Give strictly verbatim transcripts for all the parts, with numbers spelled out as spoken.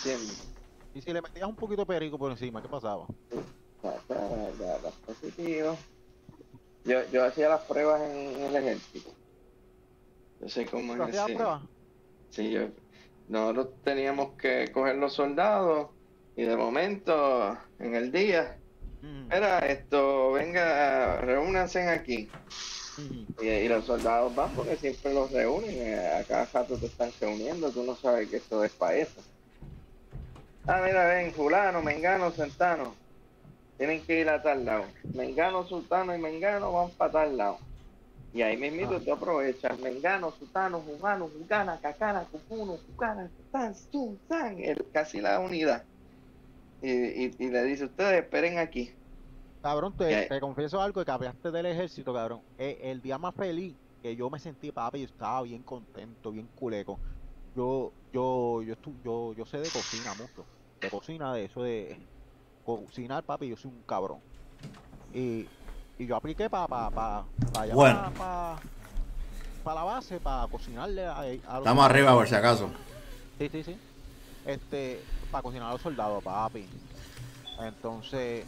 ¿entiendes? Y si le metías un poquito de perico por encima, ¿qué pasaba? O sea, era- era- era positivo. Yo, yo hacía las pruebas en, en el ejército. Yo sé cómo ¿Y tú es hacías la ese. prueba? Sí, yo, nosotros teníamos que coger los soldados y de momento en el día, Ujú, mira, esto, venga, reúnanse aquí. ujú. Y, y los soldados van porque siempre los reúnen, eh, a cada rato te están reuniendo, tú no sabes que esto es para eso. Ah, mira, ven, fulano, mengano, centano, tienen que ir a tal lado. Mengano, sultano y mengano van para tal lado. Y ahí mismito Ah, tú aprovechas, mengano, sultano, jugano, jugana, cacana, cucuno, cucana, tan, sun, san, el- casi la unidad. Y, y, y le dice, ustedes esperen aquí. cabrón, Y te, ahí, te confieso algo, que cambiaste del ejército, cabrón. Eh, el día más feliz que yo me sentí, papi, yo estaba bien contento, bien culeco. Yo, yo, yo, estu- yo, yo sé de cocina mucho. De cocina, de eso de cocinar, papi, yo soy un cabrón. Y, y yo apliqué para pa, pa, pa, pa allá, Bueno, para pa, pa la base, para cocinarle a, a los estamos soldados. arriba por si acaso. Sí, sí, sí. Este, para cocinar a los soldados, papi. Entonces,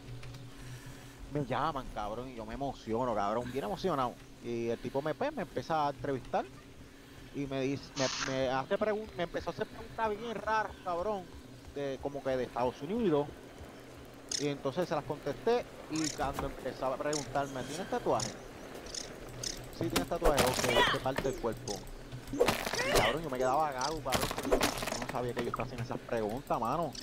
me llaman, cabrón, y yo me emociono, cabrón, bien emocionado. Y el tipo me, pues, me empieza a entrevistar y me dice, me, me hace pregun- me empezó a hacer preguntas bien raras, cabrón, de como que de Estados Unidos. Y entonces se las contesté y cuando empezaba a preguntarme, ¿tienes tatuaje? Sí, tienes tatuaje, ok, ¿en qué parte del cuerpo? Y cabrón, yo me quedaba gago, cabrón, porque yo, yo no sabía que ellos te hacían esas preguntas, mano.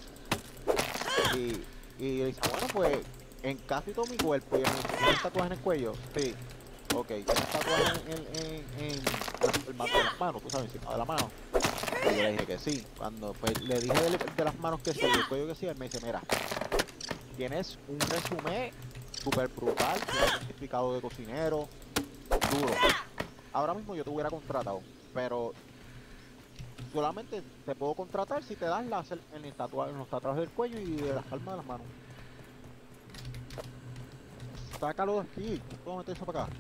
Y, y yo decía, bueno, pues en casi todo mi cuerpo. Y él me dice, ¿tienes tatuaje en el cuello? Sí. Ok, ¿tienes tatuaje en, en, en, en las palmas de las manos? Tú sabes, encima de la mano. Pues yo le dije que sí. Cuando pues le dije de, de las manos que sí, y el cuello que sí, él me dice, mira, tienes un resumen súper brutal, tienes certificado de cocinero, duro. Ahora mismo yo te hubiera contratado, pero solamente te puedo contratar si te das láser en, el tatuaje, en los tatuajes del cuello y de las palmas de las manos. Sácalo de aquí, ¿cómo meter eso para acá?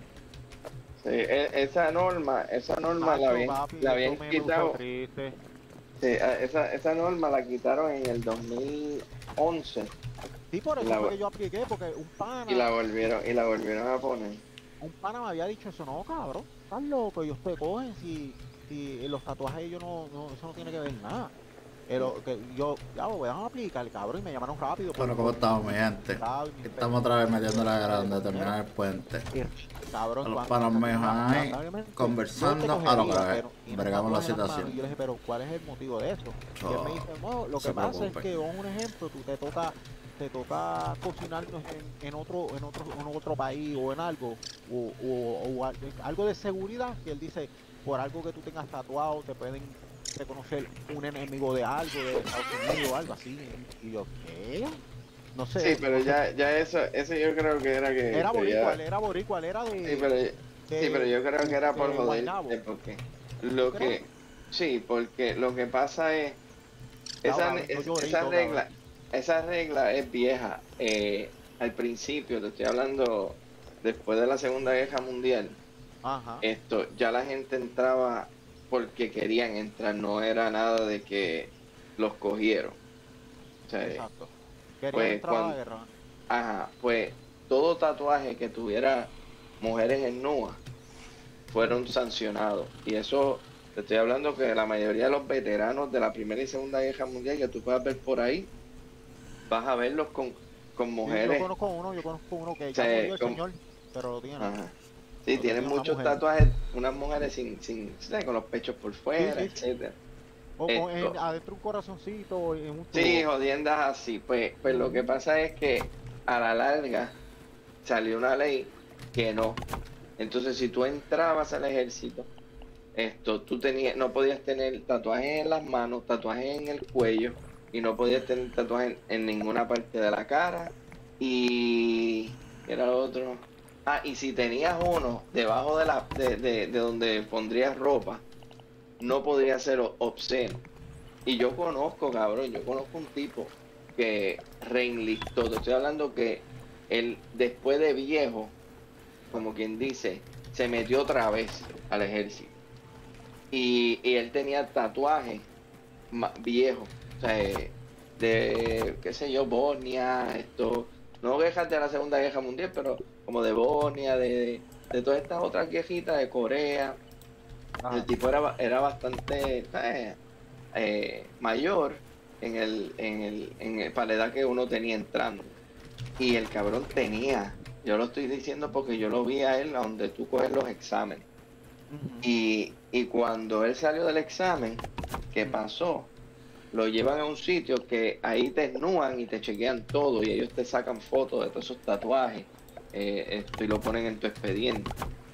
sí, e- esa norma, esa norma la Hacho, habían, papi, la eso habían me puso quitado, triste. sí, a- esa, esa norma la quitaron en el dos mil once Sí, por y eso la, fue vo- que yo apliqué, porque un y la pana, volvieron, y la volvieron a poner. un pana me había dicho eso, no, cabrón, estás loco, ellos te cogen si, si los tatuajes ellos no, no, eso no tiene que ver nada. Pero que yo, ya, voy a aplicar, cabrón, y me llamaron rápido por, Bueno, ¿cómo por mi estamos, mi gente? certificado y mi, espe- Estamos otra vez mi metiendo la experiencia de grande, cocinero. terminar el puente. Y, A cabrón, los cuando me panos míos sacaron, la- ahí, lamentablemente, yo te conversando a lo cogería, que pero tienes bregamos la tatuajes en las manos. situación. Y yo le dije, pero ¿cuál es el motivo de eso? Y él me So, dice, no, no lo se que pasa es preocupe. que, vamos a un ejemplo, tú te toca, te toca cocinarnos en, en otro, en otro, en otro país o en algo, o, o, o al- algo de seguridad, que él dice, por algo que tú tengas tatuado, te pueden reconocer un enemigo de algo, de Estados Unidos o algo así. Y yo, ¿qué? No Sí, sé, pero no sé. ya, ya eso, eso yo creo que era que Era boricua, quería, él era boricua, él era sí, de, pero, sí, pero de, yo creo que era por de joderte, Guaynabo. porque ¿Tú lo crees? que, sí, porque lo que pasa es, Ya, esa, cabrón, yo es- lloré y esa todo, cabrón. regla, esa regla es vieja. Eh, al principio, te estoy hablando después de la Segunda Guerra Mundial, Ajá, esto, ya la gente entraba porque querían entrar, no era nada de que los cogieron. O sea, exacto. Querían pues entrar a la cuando, guerra. ajá, pues todo tatuaje que tuviera mujeres en nua fueron Ujú. sancionados. Y eso, te estoy hablando que la mayoría de los veteranos de la Primera y Segunda Guerra Mundial que tú puedas ver por ahí, vas a verlos con, con Sí, yo mujeres, conozco uno, yo conozco uno que ya se, murió el con- señor, pero lo tiene, ajá. Sí, pero tienen tiene una muchos mujer. tatuajes, unas mujeres sin, sin, ¿sabes? Con los pechos por Sí, fuera, sí, sí. etcétera. O con en, Esto, adentro un corazoncito en un sí, tubo. jodiendas así. Pues, pues lo que Ujú. pasa es que a la larga salió una ley que no. Entonces, si tú entrabas al ejército, esto, tú tenías, no podías tener tatuajes en las manos, tatuajes en el cuello y no podías tener tatuajes en, en ninguna parte de la cara. Y, ¿qué era lo otro? Ah, y si tenías uno debajo de la, de, de, de donde pondrías ropa, no podría ser o- obsceno. Y yo conozco, cabrón, yo conozco un tipo que reenlistó. Te estoy hablando que él, después de viejo, como quien dice, se metió otra vez al ejército. Y, y él tenía tatuajes ma- viejos, o sea, eh, de, qué sé yo, Bosnia, esto, no guerras de la Segunda Guerra Mundial, pero como de Bosnia, de, de, de todas estas otras guerritas de Corea. El Ajá. tipo era, ba- era bastante eh, eh, mayor en el, en el, en el, para la edad que uno tenía entrando. Y el cabrón tenía, yo lo estoy diciendo porque yo lo vi a él a donde tú coges los exámenes. Ujú. Y, y cuando él salió del examen, ¿qué Ujú. pasó? Lo llevan a un sitio que ahí te desnudan y te chequean todo y ellos te sacan fotos de todos esos tatuajes, eh, esto, y lo ponen en tu expediente.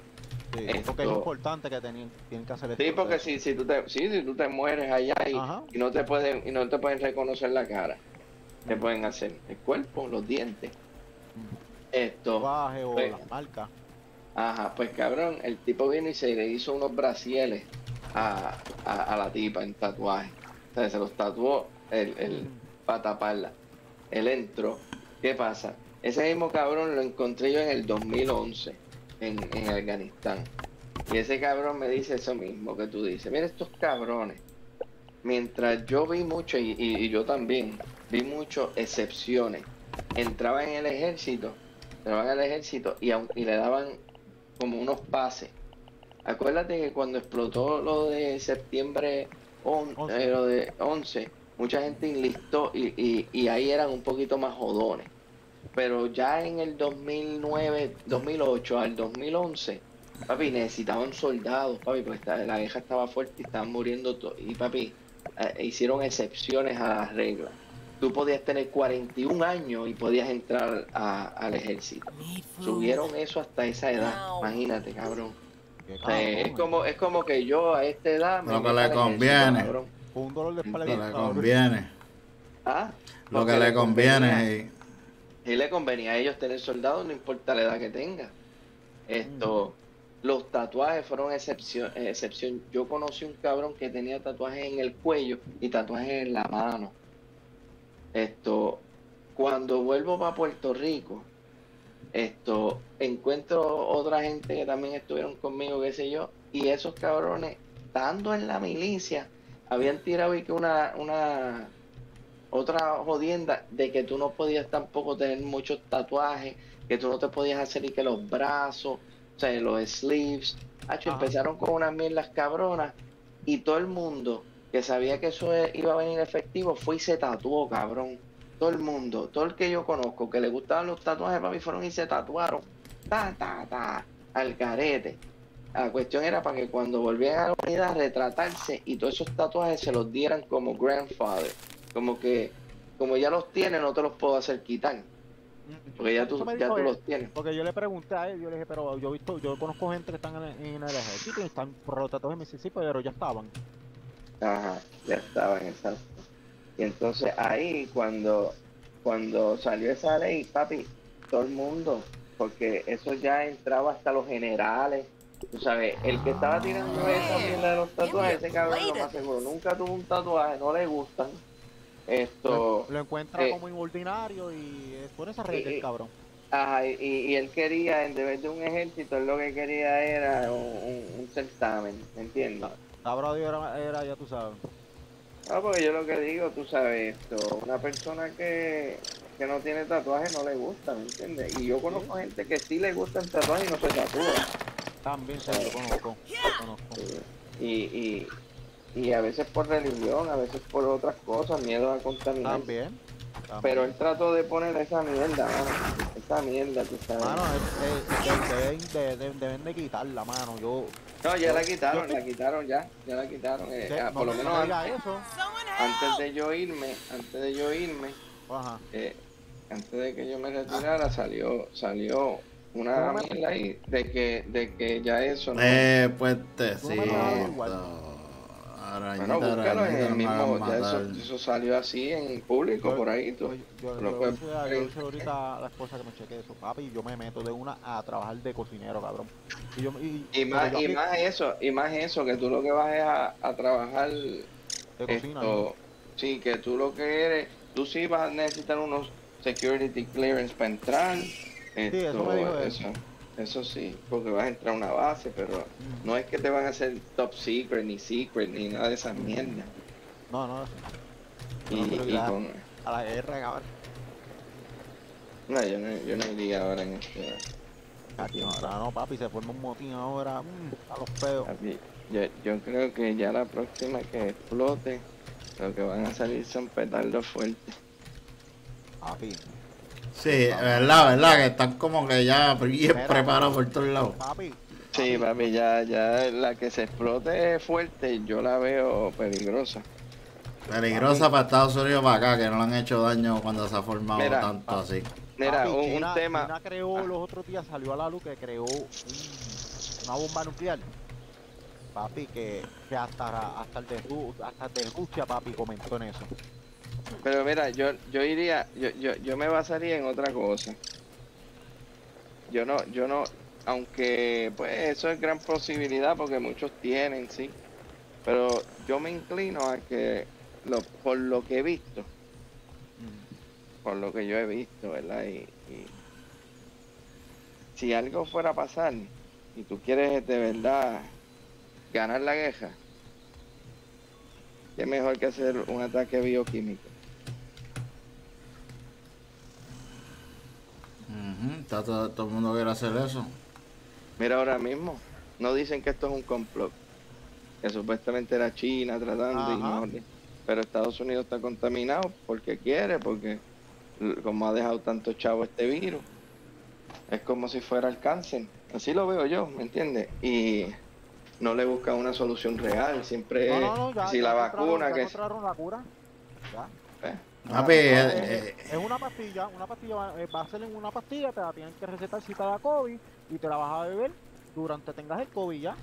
Sí, porque es Esto, importante que tenían, tienen que hacer sí, esto, porque eso. si, si tú te, sí, si tú te mueres allá y, Ajá. y no te pueden, y no te pueden reconocer la cara, ¿qué Ujú. pueden hacer? El cuerpo, los dientes. Ujú. Esto, Tatuaje o pues, las marcas. ajá, pues cabrón, el tipo vino y se le hizo unos brasieles a, a, a la tipa en tatuaje. O sea, se los tatuó el, el, Ujú. para taparla. Él entró. ¿Qué pasa? Ese mismo cabrón lo encontré yo en el dos mil once en, en Afganistán. Y ese cabrón me dice eso mismo que tú dices. Mira estos cabrones. Mientras yo vi mucho, y, y- y yo también, vi mucho excepciones. Entraba en el ejército, entraba en el ejército y, aun- y le daban como unos pases. Acuérdate que cuando explotó lo de septiembre on- Once. eh, lo de once, mucha gente Ujú. enlistó y, y, y ahí eran un poquito más jodones. Pero ya en el dos mil nueve, dos mil ocho al dos mil once, papi, necesitaban soldados, papi, porque esta- la guerra estaba fuerte y estaban muriendo todos. Y papi, eh, hicieron excepciones a las reglas. Tú podías tener cuarenta y un años y podías entrar a- al ejército. Need food. Subieron eso hasta esa edad, Ow. imagínate, cabrón. Qué O sea, es cabrón. eh. como, es como que yo a esta edad me Lo que meta le al ejército, conviene. cabrón. Con un dolor de espalda Lo que bien le cabrón. conviene. Ah, Lo que porque le le convenía, conviene. y le convenía a ellos tener soldados, no importa la edad que tengan. Ujú. Esto, los tatuajes fueron excepción, eh, excepción. Yo conocí un cabrón que tenía tatuajes en el cuello y tatuajes en la mano. Esto, cuando vuelvo para Puerto Rico, esto, encuentro otra gente que también estuvieron conmigo, qué sé yo, y esos cabrones, estando en la milicia, habían tirado y que una, una, otra jodienda de que tú no podías tampoco tener muchos tatuajes, que tú no te podías hacer y que los brazos, o sea, los sleeves. Hacho, Ajá. empezaron con unas mierdas cabronas y todo el mundo que sabía que eso e- iba a venir efectivo fue y se tatuó, cabrón. Todo el mundo, todo el que yo conozco que le gustaban los tatuajes, para mí fueron y se tatuaron. Ta, ta, ta, al carete. La cuestión era para que cuando volvieran a la unidad retratarse y todos esos tatuajes se los dieran como grandfather. Como que, como ya los tienes, no te los puedo hacer quitar. Ujú. Porque ya Eso tú, me ya dijo tú él. los tienes. Porque yo le pregunté a él, yo le dije, pero yo he visto, yo conozco gente que están en el, en el ejército y están rotados en Mississippi, pero ya estaban. Ajá, ya estaban, exacto. Y entonces ahí, cuando, cuando salió esa ley, papi, todo el mundo, porque eso ya entraba hasta los generales. Tú sabes, el que estaba tirando esa mierda de Man, los give me tatuajes, a ese cabrón, lo plate más of seguro, this. nunca tuvo un tatuaje, no le gustan. Lo, en- Esto, lo encuentra eh, como inordinario y es por esa y, red del y- cabrón. ajá, y, y él quería, en vez de un ejército, él lo que quería era un, un- un certamen, ¿me entiendes? La, la brother era, era, ya tú sabes. No, porque yo lo que digo, tú sabes esto, una persona que, que no tiene tatuaje no le gusta, ¿me entiendes? Y yo Sí, conozco gente que sí le gusta el tatuaje y no se tatúa, también sé, yo ¿sabes? conozco, Yeah. conozco. Sí. Y, y, y a veces por religión, a veces por otras cosas, miedo a contaminarse. También, Pero también. él trató de poner esa mierda, mano, esa mierda, tú sabes. Mano, es, es- de- deben, de, de- deben de quitarla, mano. Yo, No, ya yo, la yo quitaron, estoy, la quitaron ya, ya la quitaron. eh, de- ah, no, por lo no menos me digas antes, eso. Someone antes help! de yo irme, antes de yo irme, Ajá. eh, antes de que yo me retirara, salió, salió Tú una no me, mierda ahí de que, de que ya eso no, Eh, tú no me lo vas a no, averiguar. puestecito. bueno, Arañita, búscalo en arañita, el no me hagan mismo, ya matar. eso, eso salió así en público Yo, por ahí, yo, tú yo, lo yo, puedes hice, buscar yo en hice ahorita a la esposa que me cheque eso, papi, y yo me meto de una a trabajar de cocinero, cabrón. Y yo, y, y pero más, yo y aplico más eso, y más eso, que tú lo que vas es a, a trabajar de cocina ahí. esto, sí, que tú lo que eres, tú sí vas a necesitar unos security clearance para entrar, Sí, eso me esto, dijo él. eso, eso sí, porque vas a entrar a una base, pero Ujú, no es que te van a hacer top secret, ni secret, ni nada de esas ujú. mierdas. No, no, yo Y, no quiero ir y a, con... a la guerra, cabrón. No, yo no, yo no iría ahora en este, este Cacho, tiempo. ahora no, papi, se forma un motín ahora, mm, a los peos. Papi, Yo, yo creo que ya la próxima que explote, lo que van a salir son petardos fuertes. Papi, Sí, los Estados Unidos. verdad, verdad, que están como que ya bien Mira, preparados por todos lados. papi, Sí, papi, papi, los- ya, ya la que se explote fuerte, yo la veo peligrosa. Peligrosa papi, para Estados Unidos para acá, que no le han hecho daño cuando se ha formado Mira, tanto pa- así. mira, papi, un, un China, tema. China creó Ah, los otros días, salió a la luz que creó un- una bomba nuclear. Papi, que, que hasta, hasta, el de, Ru- hasta el de Rusia, papi, comentó en eso. pero mira, yo, yo iría, yo, yo, yo me basaría en otra cosa. Yo no, yo no, aunque pues eso es gran posibilidad porque muchos tienen, sí. Pero yo me inclino a que lo, por lo que he visto, Mm. por lo que yo he visto, ¿verdad? Y, y si algo fuera a pasar y tú quieres de verdad ganar la guerra, qué mejor que hacer un ataque bioquímico. Ujú, está todo, todo el mundo quiere hacer eso. Mira ahora mismo, no dicen que esto es un complot, que supuestamente era China tratando y Ajá. mejor, pero Estados Unidos está contaminado porque quiere, porque l- como ha dejado tanto chavo este virus, es como si fuera el cáncer. Así lo veo yo, ¿me entiendes? Y no le buscan una solución real, siempre No, es no, no, que ya, si ya la encontraron, vacuna, ya que es... encontraron la cura. Ya. eh, Papi, ah, No, eh, es, es- eh, es una pastilla, una pastilla va, eh, va a ser en una pastilla, te la tienen que recetar si te da COVID y te la vas a beber durante tengas el COVID ya.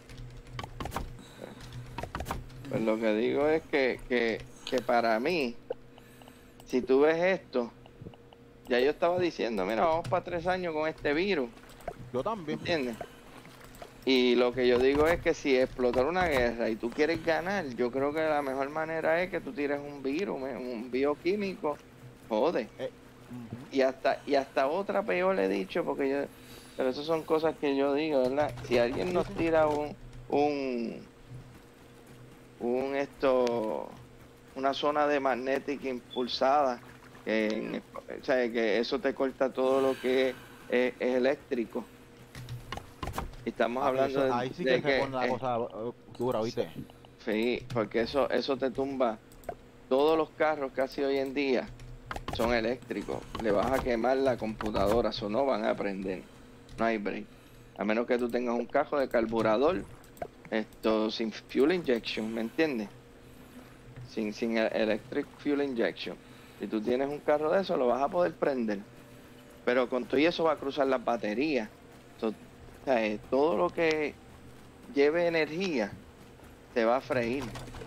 pues lo que digo es que, que, que para mí, si tú ves esto, ya yo estaba diciendo, mira, vamos para tres años con este virus, Yo también. ¿entiendes? Y lo que yo digo es que si explotara una guerra y tú quieres ganar, yo creo que la mejor manera es que tú tires un virus, me- un bioquímico, jode. Eh, ujú. Y hasta, y hasta otra peor le he dicho, porque yo, pero esas son cosas que yo digo, ¿verdad? Si alguien Sí, nos sí. tira un, un, un esto, una zona de magnética impulsada, que, en- o sea, que eso te corta todo lo que es, es eléctrico. Y estamos Papi, hablando eso, de, ahí sí de que se que, pone la eh, cosa eh, dura, ¿viste? sí, porque eso, eso te tumba. Todos los carros casi hoy en día son eléctricos. Le vas a quemar la computadora, eso no van a prender. No hay break. A menos que tú tengas un carro de carburador, esto sin fuel injection, ¿me entiendes? Sin, sin e- electric fuel injection. Si tú tienes un carro de eso, lo vas a poder prender. Pero con todo y eso va a cruzar las baterías. So, o sea, eh, todo lo que lleve energía te va a freír.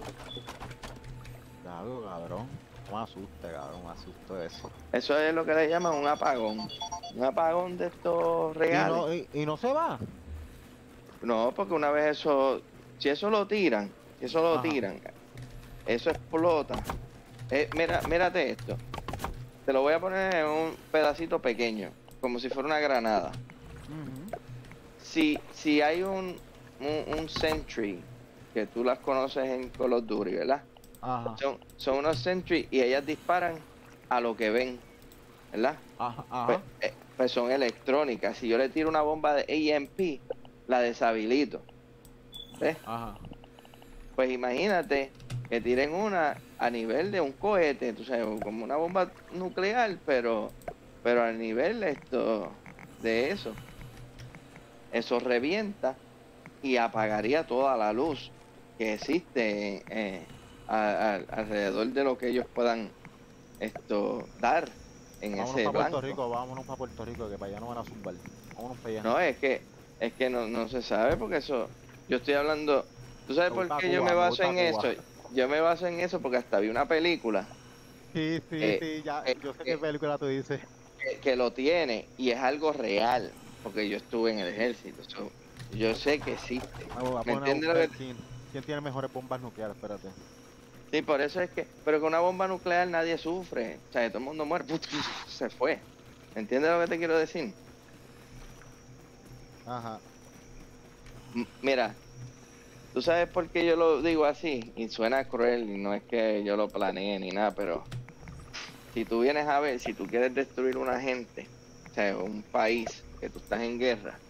Claro, cabrón. No me asuste, cabrón, me asusto eso. Eso es lo que le llaman un apagón. Un apagón de estos Y reales. no, y, y no se va. No, porque una vez eso, si eso lo tiran, si eso lo Ajá. tiran, eso explota. Eh, mira, mírate esto. Te lo voy a poner en un pedacito pequeño, como si fuera una granada. Ujú. Si, si hay un, un, un sentry, que tú las conoces en Call of Duty, ¿verdad? Ajá, Son, son unos sentry y ellas disparan a lo que ven, ¿verdad? ajá, Pues, ajá. eh, pues son electrónicas. Si yo le tiro una bomba de A M P, la deshabilito. ¿Ves? Ajá. Pues imagínate que tiren una a nivel de un cohete, tú sabes, como una bomba nuclear, pero, pero a nivel esto de eso. Eso revienta y apagaría toda la luz que existe eh, a- a- alrededor de lo que ellos puedan esto dar en Vámonos ese para Puerto blanco. Rico, vámonos para Puerto Rico, que para allá no van a zumbar. Vámonos para allá. No, es que es que no, no se sabe porque eso, yo estoy hablando, ¿tú sabes Me por gusta qué yo Cuba, me me baso gusta en Cuba. eso? Yo me baso en eso porque hasta vi una película Sí, sí, eh, sí, ya, eh, yo sé qué que, película tú dices. que- que lo tiene y es algo real, porque yo estuve en el ejército, so, yo sé que existe. Me voy a ¿Me poner a entiendes lo buscar que quién, quién tiene mejores bombas nucleares, espérate. sí, por eso es que, pero con una bomba nuclear nadie sufre, o sea, todo el mundo muere, se fue. ¿Me entiendes lo que te quiero decir? Ajá. M- Mira, ¿Tú sabes por qué yo lo digo así? Y suena cruel, y no es que yo lo planeé ni nada, pero si tú vienes a ver, si tú quieres destruir una gente, o sea, un país que tú estás en guerra,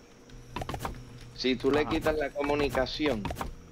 si tú le Ajá. quitas la comunicación,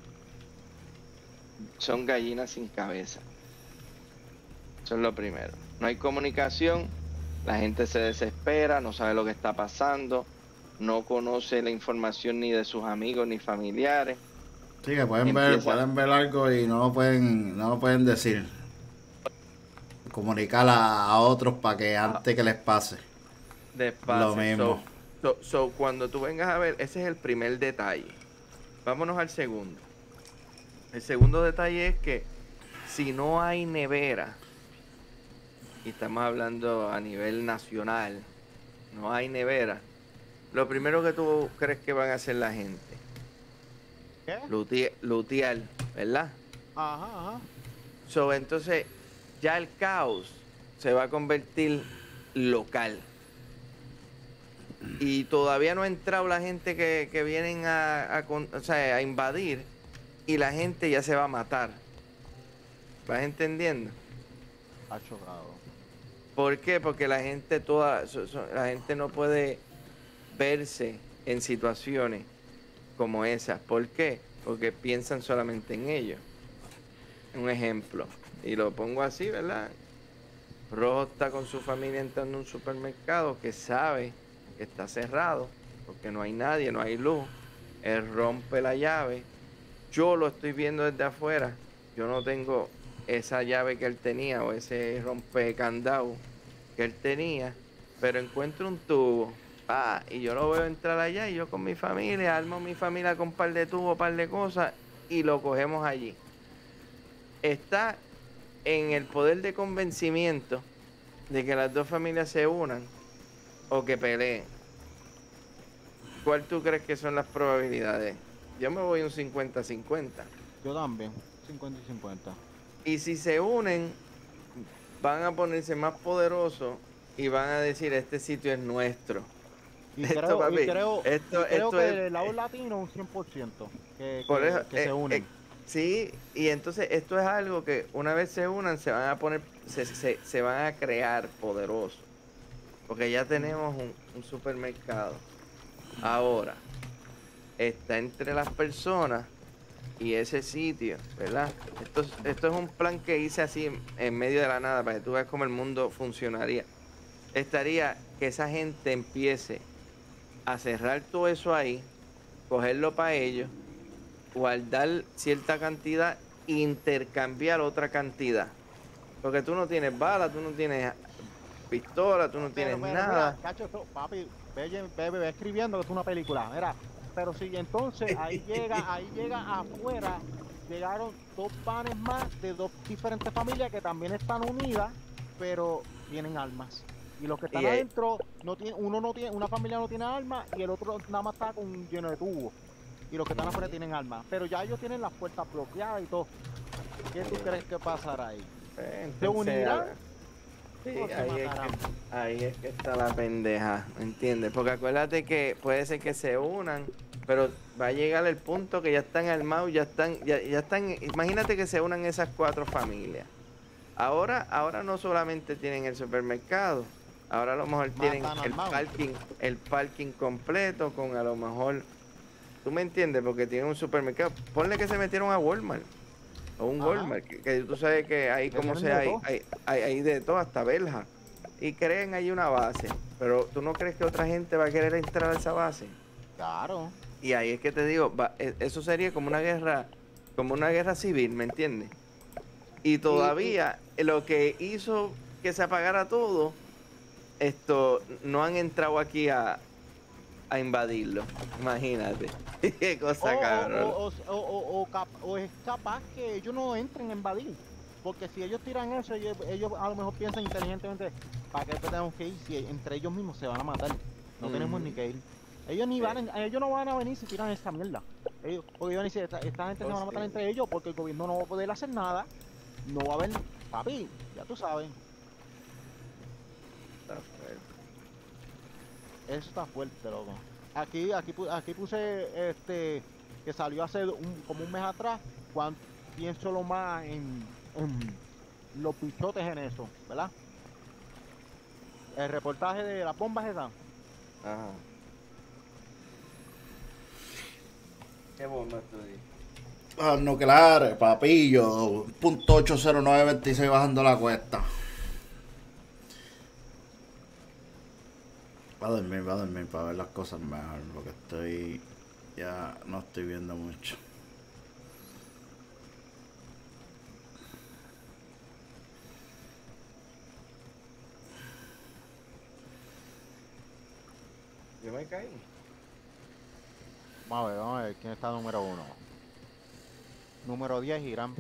son gallinas sin cabeza. Eso es lo primero. No hay comunicación, la gente se desespera, no sabe lo que está pasando, no conoce la información ni de sus amigos ni familiares. Sí, que pueden ver, Empieza pueden ver algo y no lo pueden, no lo pueden decir. Comunicar a, a otros para que a- antes que les pase. Lo despacio. mismo. So, so, so, cuando tú vengas a ver, ese es el primer detalle. Vámonos al segundo. El segundo detalle es que si no hay nevera, y estamos hablando a nivel nacional, no hay nevera, lo primero que tú crees que van a hacer la gente, ¿Qué? lutear, lutear, ¿verdad? Ajá, ajá. So, entonces, ya el caos se va a convertir local. Y todavía no ha entrado la gente que, que vienen a, a con- o sea, a invadir, y la gente ya se va a matar. ¿Vas entendiendo? Ha chocado. ¿Por qué? Porque la gente toda, so- so- la gente no puede verse en situaciones como esas. ¿Por qué? Porque piensan solamente en ellos. Un ejemplo, y lo pongo así, ¿verdad? Rojo está con su familia entrando a un supermercado que sabe que está cerrado porque no hay nadie, no hay luz. Él rompe la llave. Yo lo estoy viendo desde afuera. Yo no tengo esa llave que él tenía o ese rompecandado que él tenía, pero encuentro un tubo. Ah, y yo lo veo entrar allá y yo con mi familia, armo mi familia con un par de tubos, un par de cosas y lo cogemos allí. Está en el poder de convencimiento de que las dos familias se unan o que peleen. ¿Cuál tú crees que son las probabilidades? Yo me voy un cincuenta cincuenta. Yo también. cincuenta y cincuenta. Y si se unen, van a ponerse más poderosos y van a decir, este sitio es nuestro. Y Esto, creo, y papi, creo, esto, y creo esto que es... del lado eh, latino un cien por ciento que, por que, eso, que eh, se unen. eh, sí, y entonces esto es algo que una vez se unan, se van a poner, se, se, se van a crear poderosos. Porque ya tenemos un, un supermercado. Ahora, está entre las personas y ese sitio, ¿verdad? Esto, es- esto es un plan que hice así en, en medio de la nada para que tú veas cómo el mundo funcionaría. Estaría que esa gente empiece a cerrar todo eso ahí, cogerlo para ellos, guardar cierta cantidad, intercambiar otra cantidad. Porque tú no tienes bala, tú no tienes pistola, tú no tienes Pero, pero mira, nada. cacho, esto, papi, ve, ve, ve escribiendo que es una película. Mira, pero sí, entonces ahí llega, ahí llega afuera, llegaron dos panes más de dos diferentes familias que también están unidas, pero tienen armas. Y los que están Y ahí, adentro, no tiene, uno no tiene, una familia no tiene armas y el otro nada más está con lleno de tubos. Y los que están afuera tienen armas. Pero ya ellos tienen las puertas bloqueadas y todo. ¿Qué tú crees que pasará ahí? eh, ¿Se entonces, unirán sí, o se ahí es, matarán? que, ahí es que está la pendeja, ¿me entiendes? Porque acuérdate que puede ser que se unan, pero va a llegar el punto que ya están armados, ya están, ya, ya están, imagínate que se unan esas cuatro familias. Ahora, ahora no solamente tienen el supermercado, ahora a lo mejor tienen Matan el armados. parking, el parking completo con a lo mejor, ¿tú me entiendes? Porque tienen un supermercado. Ponle que se metieron a Walmart. O un Ajá. Walmart, que, que tú sabes que ahí Que como tienen sea, de hay, todo. hay, hay, hay de todo, hasta Belja. Y creen ahí una base. Pero tú no crees que otra gente va a querer entrar a esa base. Claro. Y ahí es que te digo, va- e- eso sería como una guerra, como una guerra civil, ¿me entiendes? Y Y, y todavía lo que hizo que se apagara todo, esto, no han entrado aquí a, a invadirlo. Imagínate. Qué o, cosa o, cabrón. o, o, o, o cap- o es capaz que ellos no entren a invadir. Porque si ellos tiran eso, ellos, ellos a lo mejor piensan inteligentemente, ¿para qué tenemos que ir? Si entre ellos mismos se van a matar. No tenemos Mm. ni que ir. Ellos ni Sí. van a- ellos no van a venir si tiran esa mierda. Ellos, porque ellos van a decir, esta, esta gente se Oh, van a matar sí. entre ellos porque el gobierno no va a poder hacer nada. No va a haber, papi, ya tú sabes. Está fuerte. Eso está fuerte, loco. Aquí, aquí, pu- aquí puse este que salió hace un, como un mes atrás, cuando pienso lo más en, en los pichotes en eso, ¿verdad? El reportaje de las bombas esas. Ajá. ¿Qué bomba tú dices? Ah, nucleares, papillo, punto ocho cero nueve veintiséis bajando la cuesta. Va a dormir, va a dormir para ver las cosas mejor, porque estoy, ya no estoy viendo mucho. Yo me caí. Vamos a ver, vamos a ver quién está número uno. Número diez, Irán.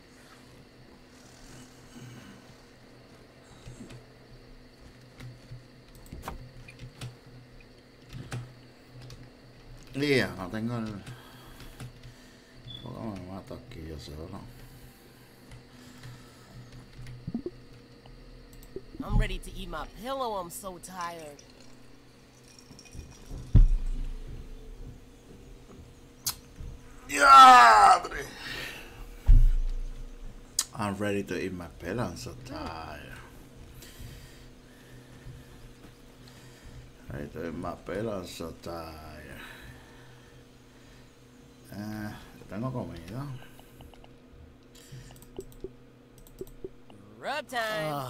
Ya, no tengo el... ¿Cómo me mato aquí yo solo? I'm ready to eat my pillow. I'm so tired. ¡Diadre! I'm ready to eat my pillow. I'm so tired. Ready to eat my pillow. I'm so tired. Eh, tengo comida. Rub time.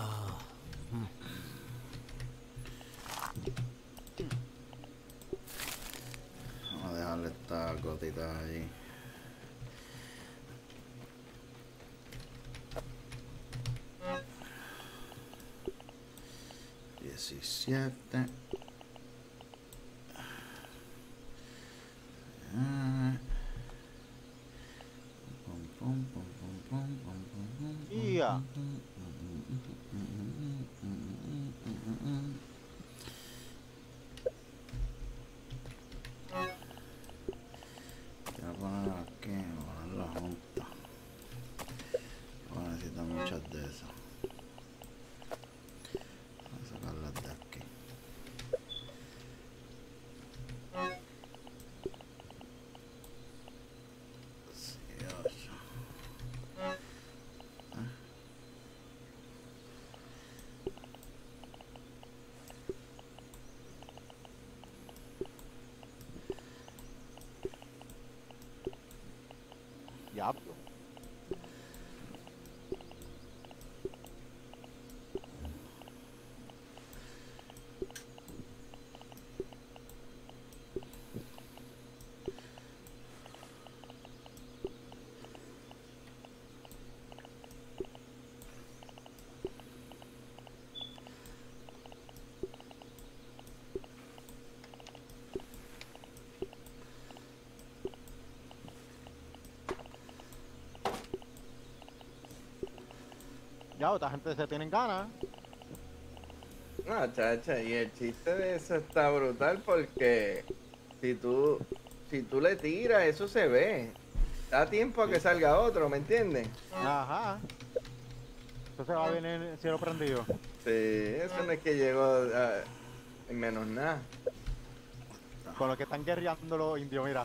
Vamos a dejarle esta gotita ahí. diecisiete. Ah. Yeah. Voy a poner aquí, voy a poner la junta. Voy a necesitar muchas de esas. Voy a sacarlas de aquí. Sí, ocho. Diablo. Ya, esta gente se tienen ganas. No, chacha, y el chiste de eso está brutal porque si tú, si tú le tiras, eso se ve. Da tiempo a que salga otro, ¿me entiendes? Ajá. Entonces va a venir el cielo prendido. Sí, eso no es que llegó a, en menos nada. Con los que están guerreando los indios, mira.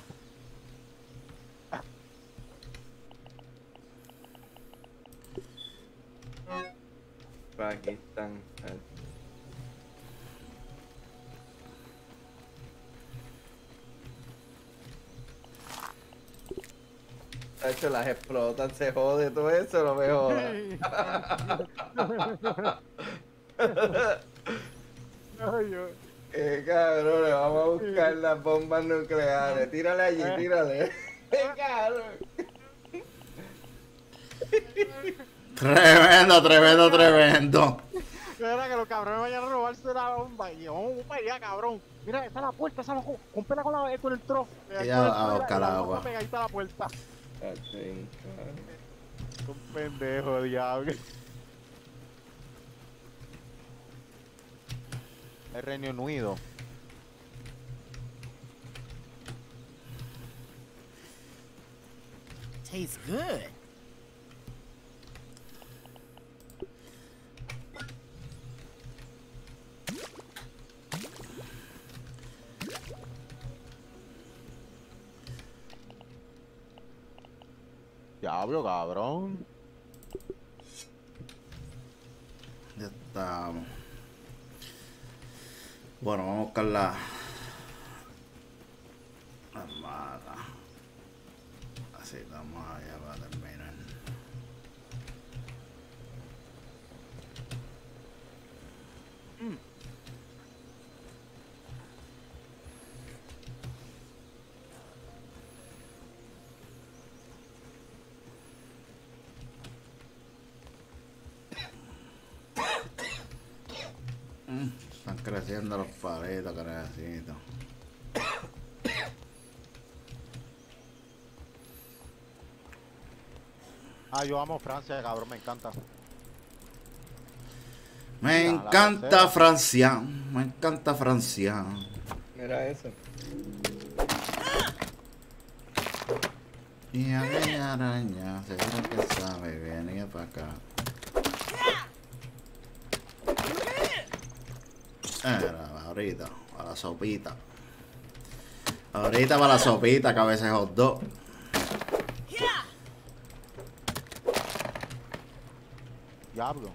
Pakistán. De hecho, las explotan, se jode todo eso, lo mejor. Ay, yo- Qué cabrones, vamos a buscar las bombas nucleares. Tírale allí, tírale. Qué cabrón. Tremendo, tremendo, tremendo. Era que los cabrones vayan a robarse la bomba. Y yo, vamos para allá, cabrón. Mira, esa es la puerta, esa loco. Compela con, la, con el trozo. Ya, a buscar agua. Pegadita a la puerta. Así, cabrón. Un pendejo, diablo. El Reino Unido. Tastes good. Diablo, cabrón. Ya estamos. Bueno, vamos a buscar la... la mata. Así estamos allá para terminar. Mm, están creciendo los palitos, crecitos. Ah, yo amo Francia, cabrón, me encanta. Me Mira, la encanta tercera. Francia, me encanta Francia. Mira eso. Y aquella araña, seguro que sabe, venía para acá. Era, ahorita, para la sopita. Ahorita para la sopita, que a veces hot dog. Diablo.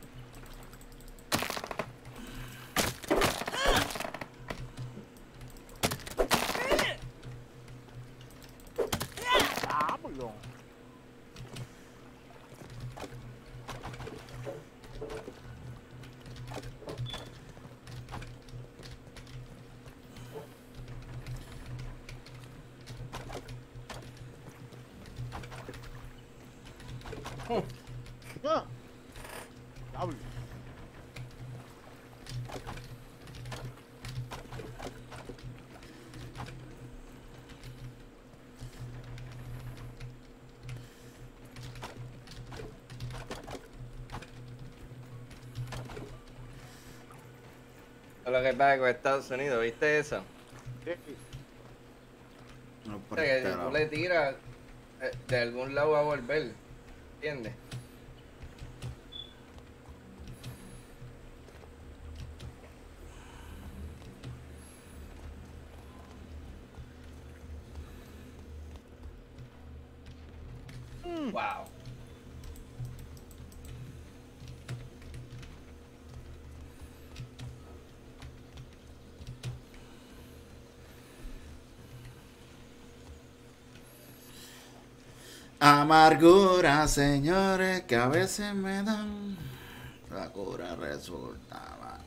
Diablo. Ah. Diablo. Lo que pasa con Estados Unidos, ¿viste eso? No, O por sea, que este si tú lado. le tiras, eh, de algún lado va a volver, ¿entiendes? Wow. Amargura, señores, que a veces me dan. La cura resulta.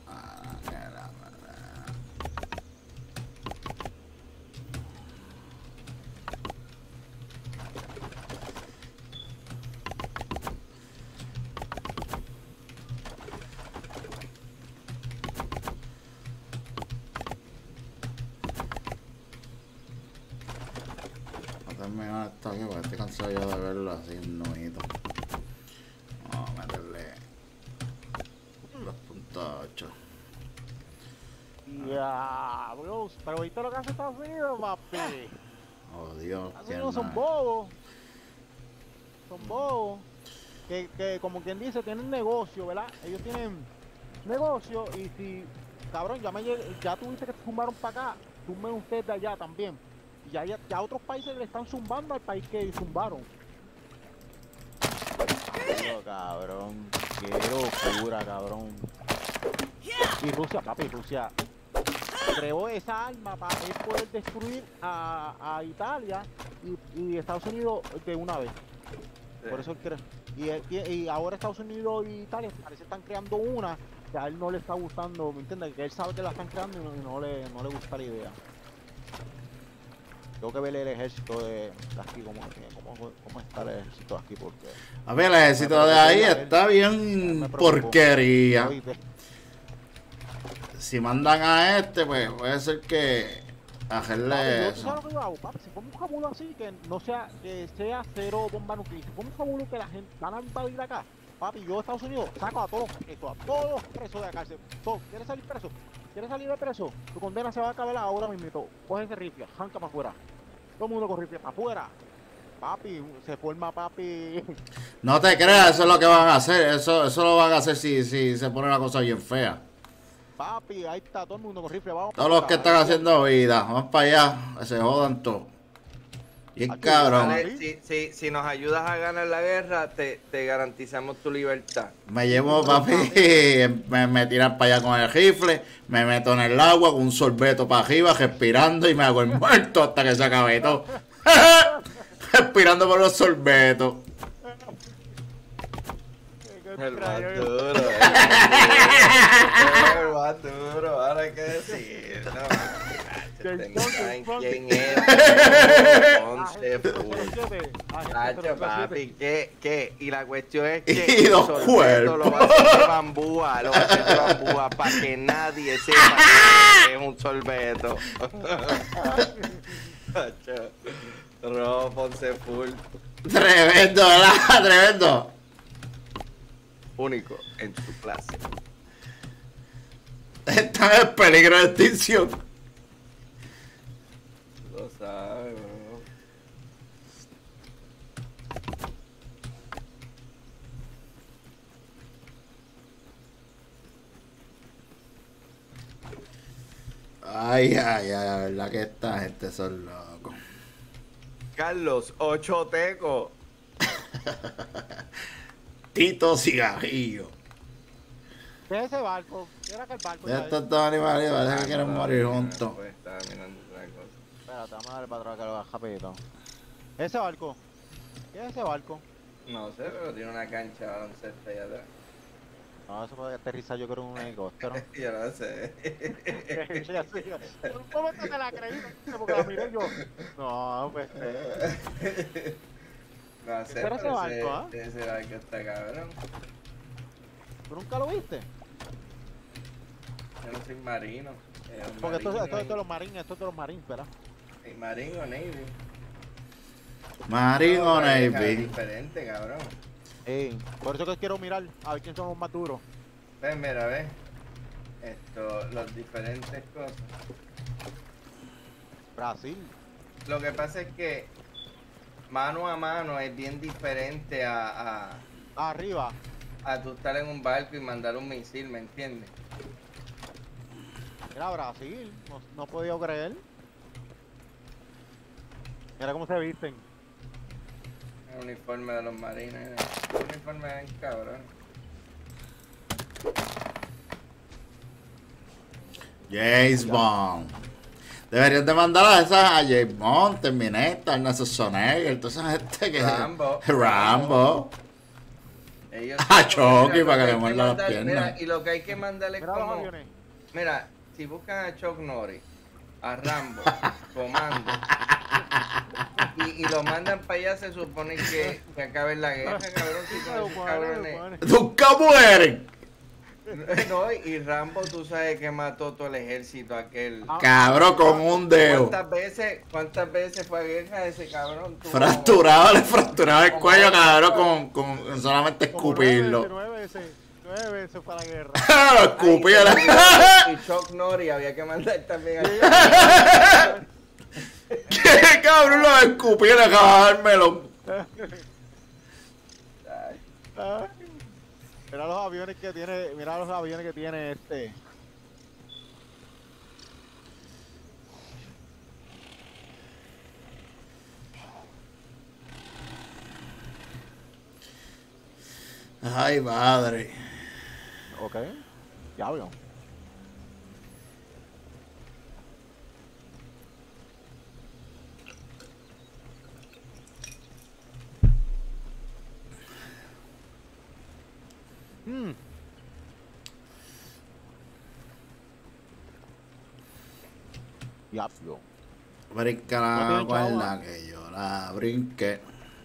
Voy a terminar esto aquí porque estoy cansado yo de verlo así, un nuito. Vamos a meterle dos punto ocho. Diablo. Pero ¿viste lo que hace Estados Unidos, papi? Oh Dios, Estados quién Unidos son no- bobos. Son bobos. Que, que como quien dice, tienen negocio, ¿verdad? Ellos tienen negocio y si, cabrón, ya me lleg- ya tuviste que zumbaron para acá, zumben ustedes de allá también. Y ya, ya, ya otros países le están zumbando al país que zumbaron. Dios, cabrón. Qué locura, cabrón. Y Rusia, papi, Rusia creó esa arma para él poder destruir a, a Italia y, y Estados Unidos de una vez. Por eso él cree. Y, él tie- y ahora Estados Unidos y Italia parece que están creando una que a él no le está gustando, ¿me entiendes? Que él sabe que la están creando y no, y no le, no le gusta la idea. Tengo que ver el ejército de, de aquí, cómo, cómo, cómo está el ejército aquí, porque... A ver, el ejército de ahí está bien me preocupó. porquería. Oíste, Si mandan a este, pues puede ser que hacerle papi, yo, ¿tú eso. sabes lo que yo hago, papi? Si pongo un jabulo así, que no sea, que sea cero bomba nuclear, si pongo un jabulo que la gente van a invadir acá, papi, yo de Estados Unidos saco a todos los presos, a todos los presos de la cárcel. Todos. ¿Quieres salir preso? ¿Quieres salir de preso? Tu condena se va a acabar ahora mismo. Coge ese rifle, arranca para afuera. Todo el mundo con rifle para afuera. Papi, se forma, papi. No te creas, eso es lo que van a hacer. Eso, eso lo van a hacer si, si se pone la cosa bien fea. Papi, ahí está todo el mundo con rifle. Vamos Todos los para que afuera. están haciendo vida, vamos para allá, que se jodan todos. Bien Aquí, cabrón. Dale, si, si, si nos ayudas a ganar la guerra, te, te garantizamos tu libertad. Me llevo, papi, me, me tiran para allá con el rifle, me meto en el agua con un sorbeto para arriba, respirando y me hago el muerto hasta que se acabe todo. Respirando por los sorbetos. El más duro, el más duro, ahora hay que decir. No, ¿saben quién es? Ponce Full. Tacho, papi, ¿qué? ¿Qué? Y la cuestión es que Y los el sorbeto cuerpos. lo va a hacer de bambúa, lo va a hacer de bambúa para que nadie sepa que es un sorbeto. Tacho, Robo Ponce Full. Tremendo, ¿verdad? Tremendo. Único en su clase. Está en peligro de extinción. Lo sabe, bro. Ay, ay, ay, la verdad que esta gente son locos. Carlos, ocho teco. Tito Cigarrillo. ¿Qué es ese barco? ¿Qué era aquel barco? De estos dos animales parece que quieren morir juntos. Pues estaba mirando otra cosa. Espérate, vamos a darle para atrás que lo haga rapidito. ¿Ese barco? ¿Qué es ese barco? No sé, pero tiene una cancha de baloncesto allá atrás. No, eso puede aterrizar yo creo en un helicóptero. Yo no sé. Ya sí, por un momento se la creí, porque la miré yo. No, pues. No sé, ¿Pero ese pero barco, ese, ah? ese barco está cabrón. ¿Tú nunca lo viste? Yo no soy marino. eh, un Porque esto, marino esto es y- de los marines, esto es de los marines, ¿verdad? y Marine o Navy. Marine o No, es Navy. diferente, cabrón. Sí, por eso que quiero mirar, a ver quién son los más duros. Ven, mira, ves. Esto, las diferentes cosas. Brasil. Lo que pasa es que mano a mano es bien diferente a, a, Arriba. a tú estar en un barco y mandar un misil, ¿me entiendes? Mira, Brasil. No, no he podido creer. Mira cómo se visten. El uniforme de los marines. El uniforme es cabrón. James Bond. Deberían de mandar a esas a James Bond, Terminator, Ernesto Schwarzenegger, toda esa gente que... Rambo. Rambo. Ellos A Chucky mira, lo para que hay le muerda las mandar- piernas. Mira, y lo que hay que mandarle es Mira los como... aviones. Mira, si buscan a Chuck Norris, a Rambo, Comando, y, y lo mandan para allá, se supone que, que acabe la guerra, cabrón, si con esos cabrones... Nunca mueren. No, y Rambo, tú sabes que mató todo el ejército aquel. Ah, Cabrón, con un dedo. ¿Cuántas veces, cuántas veces fue a guerra ese cabrón? Tuvo- Fracturado, le fracturaba el cuello, cabrón, con, con, con solamente como nueve escupirlo. veces, nueve veces, nueve veces para la guerra. Lo Ay, escupía. y- y Chuck Norris había que mandar también a... ¿Qué cabrón lo escupía y le acababa el melón? Ay, Ah, mira los aviones que tiene, mira los aviones que tiene este. Ay, madre. Ok, ya veo. Mm. Diablo. Brinca No la tiene cuerda chavo. que yo la brinqué.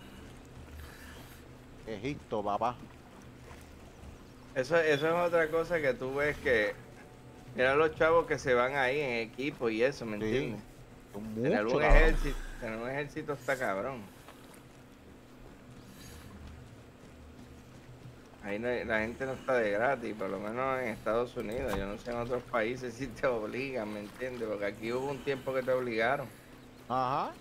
Egipto, papá. Eso, eso es otra cosa que tú ves que... Mira los chavos que se van ahí en equipo y eso, ¿me Sí. entiendes? Son Tener mucho, un cabrón. ejército, tener un ejército está cabrón. Ahí no hay- la gente no está de gratis, por lo menos en Estados Unidos. Yo no sé en otros países si te obligan, ¿me entiendes? Porque aquí hubo un tiempo que te obligaron. Ajá.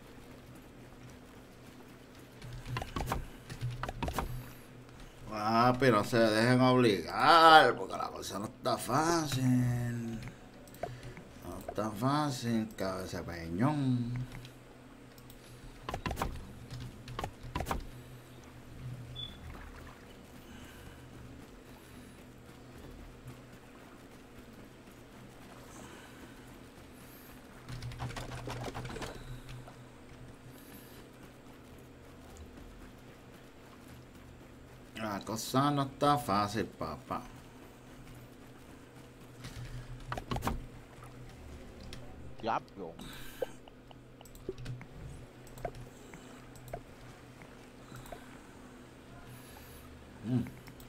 Ah, pero no se dejen obligar, porque la cosa no está fácil. No está fácil, cabeza de peñón. La cosa no está fácil, papá. Diablo. Mm.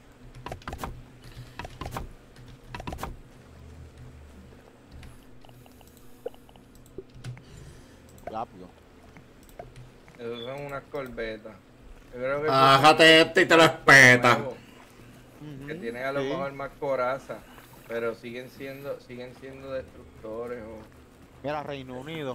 Diablo. Esos son unas corbetas. Yo creo que Bájate este y te lo espeta. nuevo, que Ujú, tienen a lo sí. mejor más coraza, pero siguen siendo, siguen siendo destructores. O... Mira, Reino Unido.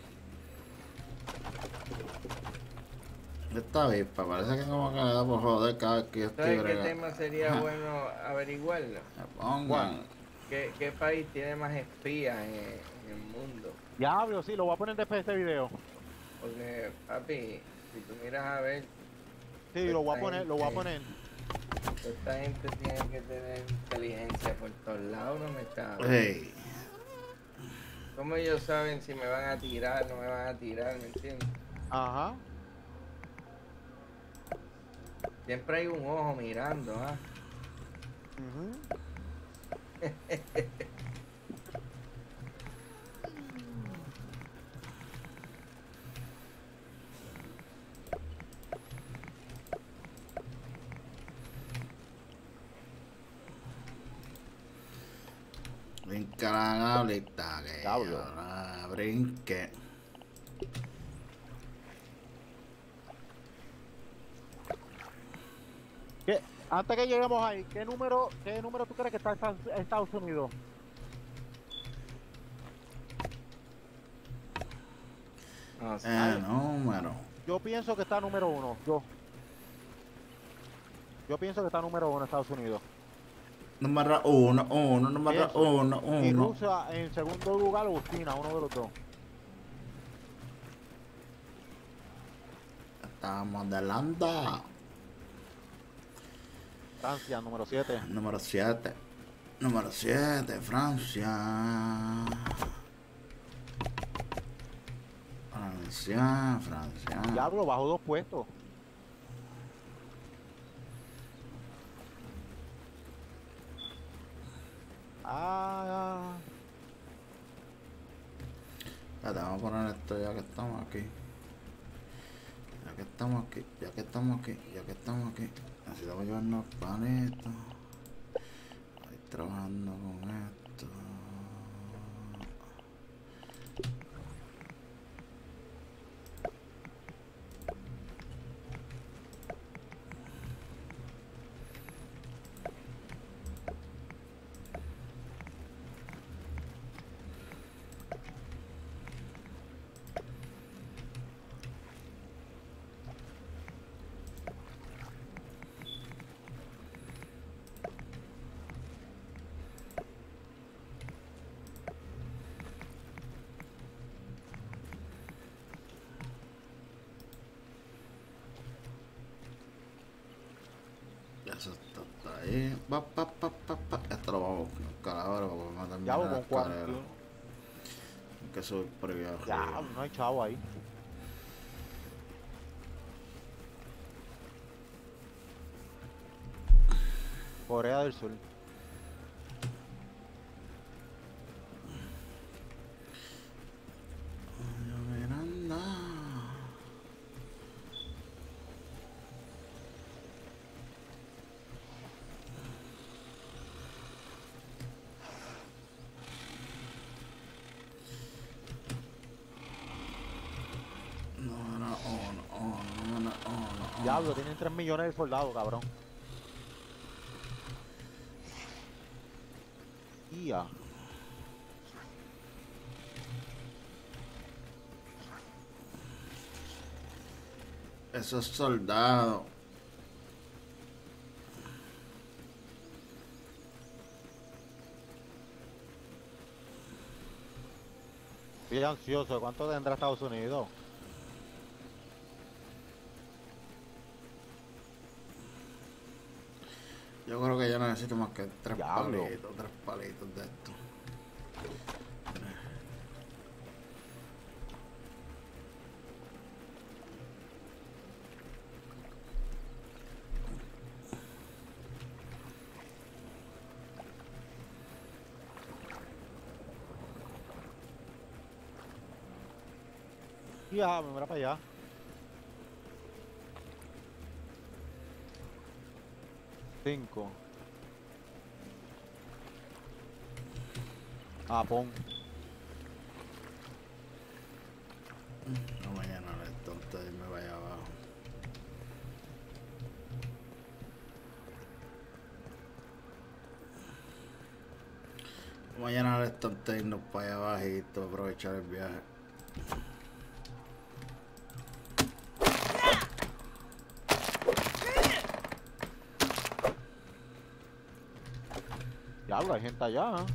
Esta avispa parece que como que le da por joder cada vez que yo estoy ¿Sabes qué bregando. tema sería Ajá. bueno averiguarlo? Me pongan. ¿Qué, qué país tiene más espías en, en el mundo? Diablo, sí, lo voy a poner después de este video. Porque, papi, si tú miras a ver, Sí, lo voy a Esta poner, lo voy a gente- poner. esta gente tiene que tener inteligencia por todos lados, no me cago. Hey. ¿Cómo ellos saben si me van a tirar, no me van a tirar, me entiendes? Ajá. Siempre hay un ojo mirando, ¿ah? Ujú. Brinca la gablita que Diablo. ahora brinque. ¿Qué? Antes que lleguemos ahí, ¿qué número, qué número tú crees que está Estados- Estados Unidos? No sé. Eh, número. Yo pienso que está número uno. Yo. Yo pienso que está número uno Estados Unidos. Número uno, uno, número Eso. uno, Y uno. Rusia en segundo lugar o China, uno de los dos. Estamos adelante. Francia, número siete. Número siete. Número siete, Francia. Francia, Francia. Diablo, bajó dos puestos. Ah, Espérate, vamos a poner esto ya que estamos aquí. Ya que estamos aquí, ya que estamos aquí, ya que estamos aquí. Necesitamos llevarnos paletas. Estoy trabajando con esto. Eso está, está ahí. Pa, pa, pa, pa, pa. Esto lo vamos a buscar ahora para matarme diablo, la con cuarenta y escalera. uno. Hay que subir por aquí arriba. Diablo, no hay chavo ahí. Corea del Sur. Ay, Miranda. Número uno, uno, número uno, uno. Diablo, tienen tres millones de soldados, cabrón. Ia. Esos soldados. Estoy ansioso. ¿Cuánto tendrá Estados Unidos? Yo creo que ya no necesito más que tres Diablo. palitos, tres palitos de esto. Ya, me mira para allá. Cinco. Ah, pon. No mañana esto, entonces me vaya abajo. Mañana al estante irnos para allá abajito, aprovechar el viaje. Diablo, hay gente allá. ¿eh?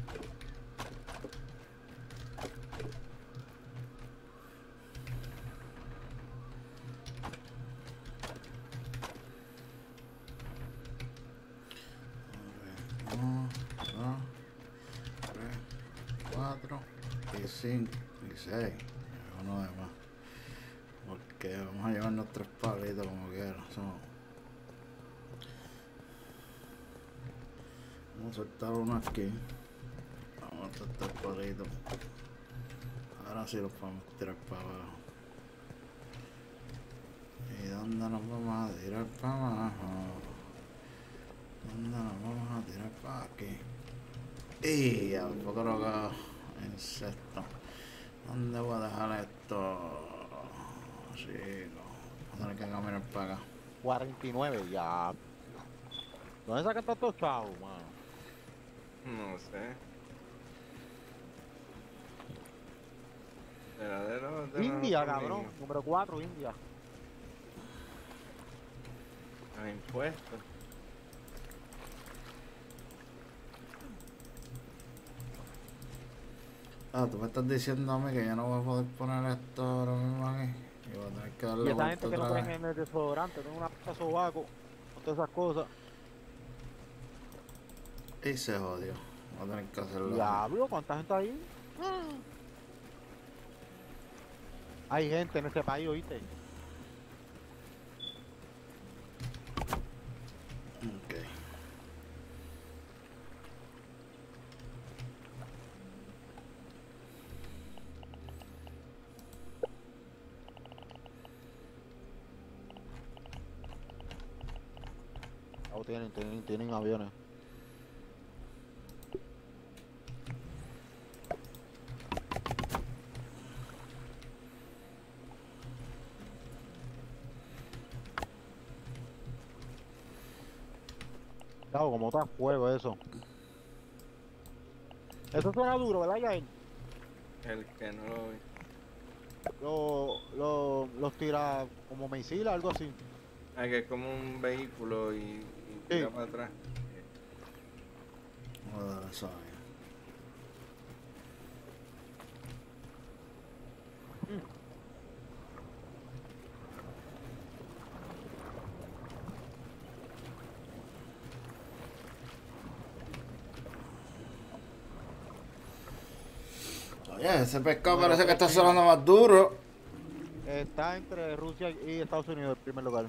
Uno, dos, tres, cuatro y cinco y seis. Uno de más. Porque vamos a llevarnos tres palitos como quiera. Son- Vamos a soltar uno aquí. Vamos a soltar palitos. Ahora sí los podemos tirar para abajo. ¿Y dónde nos vamos a tirar para abajo? ¿Dónde nos vamos a tirar para aquí? Y a poco lo que insecto. ¿Dónde voy a dejar esto? Sí, no. Voy a tener que caminar para acá. cuarenta y nueve, ya. ¿Dónde sacan tantos chavos, mano? No sé. Será de los de India, nosotros cabrón. mismos. Número cuatro, India. Los impuestos. Ah, tú me estás diciendo a mí que yo no voy a poder poner esto ahora mismo aquí. Y voy a tener que Y darle esa vuelta gente que no otra creen vez. en el desodorante, tienen una pasta sobaco, con todas esas cosas. Y se jodió. Voy a tener que hacerlo así. Diablo, ¿cuánta gente hay? Ah. Hay gente en ese país, ¿oíste? Ok. Oh, tienen, tienen, tienen aviones. Claro, como está fuego eso. Eso suena duro, ¿verdad, Yael? El que no lo vi. Lo, lo, los tira como misiles, algo así. Ah, que es como un vehículo y, y tira Sí. para atrás. Voy a dar eso ahí. Oye, ese pescado Bueno, parece que está sí. sonando más duro. Está entre Rusia y Estados Unidos en primer lugar.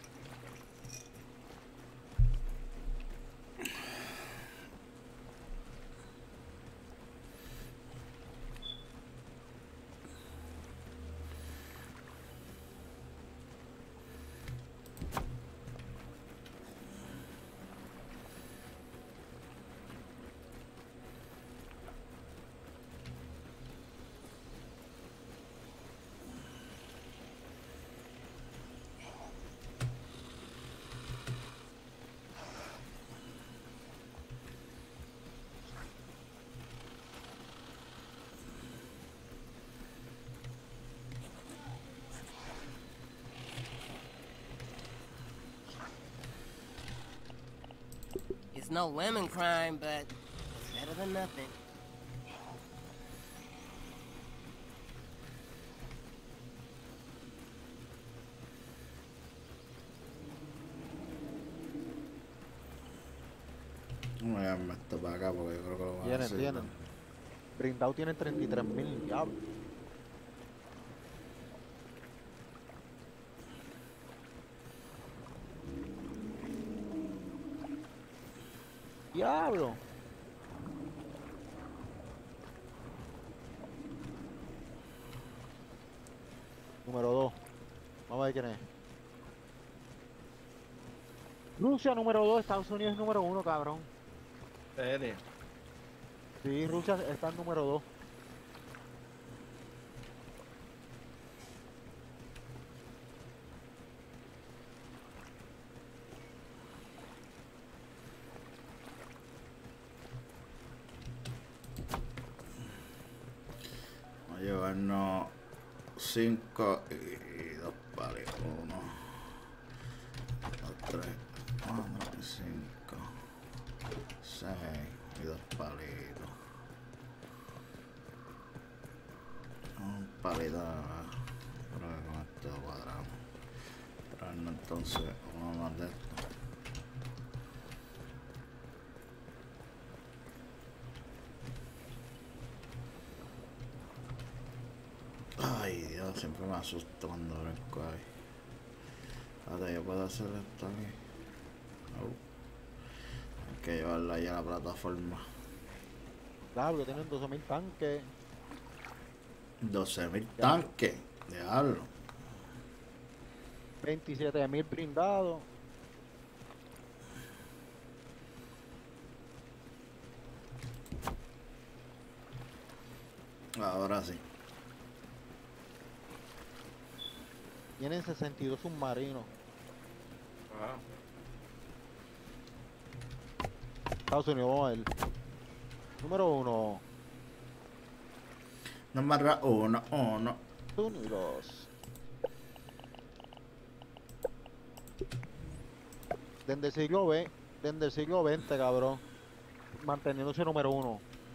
It's no lemon crime, but it's better than nothing. enviarme esto para acá porque yo creo que lo van a Tienen, hacer. tienen. Brindado tiene treinta y tres mil, diablo. Diablo. Número dos. Vamos a ver quién es. Rusia número dos, Estados Unidos número uno, cabrón. ¿Serio? Sí, Rusia está en número dos. Vamos a llevarnos cinco y dos palitos. Uno, dos, tres, cuatro, cinco, seis y dos palitos. Un palito nada más. Creo que con esto cuadramos. Traernos entonces uno más de esto. Ay, Dios, siempre me asusto cuando brinco ahí. Ahora yo puedo hacer esto aquí. No. Hay que llevarla ahí a la plataforma. Diablo, tienen doce mil tanques. doce mil tanques. Diablo. veintisiete mil blindados. Ahora sí. Tienen sesenta y dos submarinos. Wow. Estados Unidos, vamos a ver. Número uno. Número uno, uno. Estados Unidos. Desde el siglo veinte, desde el siglo veinte, cabrón. Manteniéndose número uno.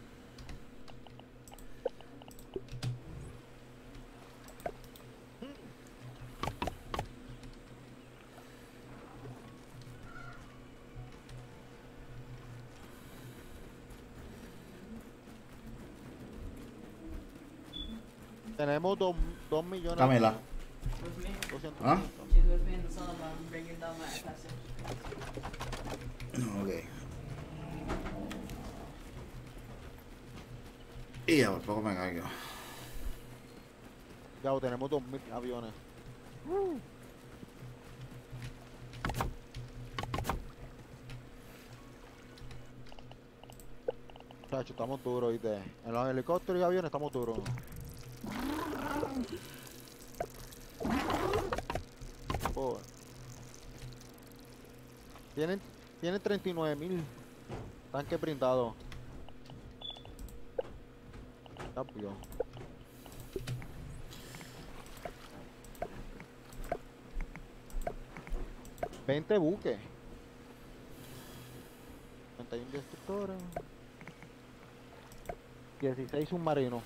Tenemos dos, dos millones. Camila. With me? doscientos ¿Ah? mil. She's with me in the sun. I'm bringing down my passage. Ok. Y a por poco me caigo. Ya, tenemos dos mil aviones. Chacho, estamos duros, ¿viste? En los helicópteros y aviones estamos duros. Joder. Tienen, tienen treinta y nueve mil tanques brindados. Rápido. veinte buques. treinta y uno destructores. dieciséis submarinos.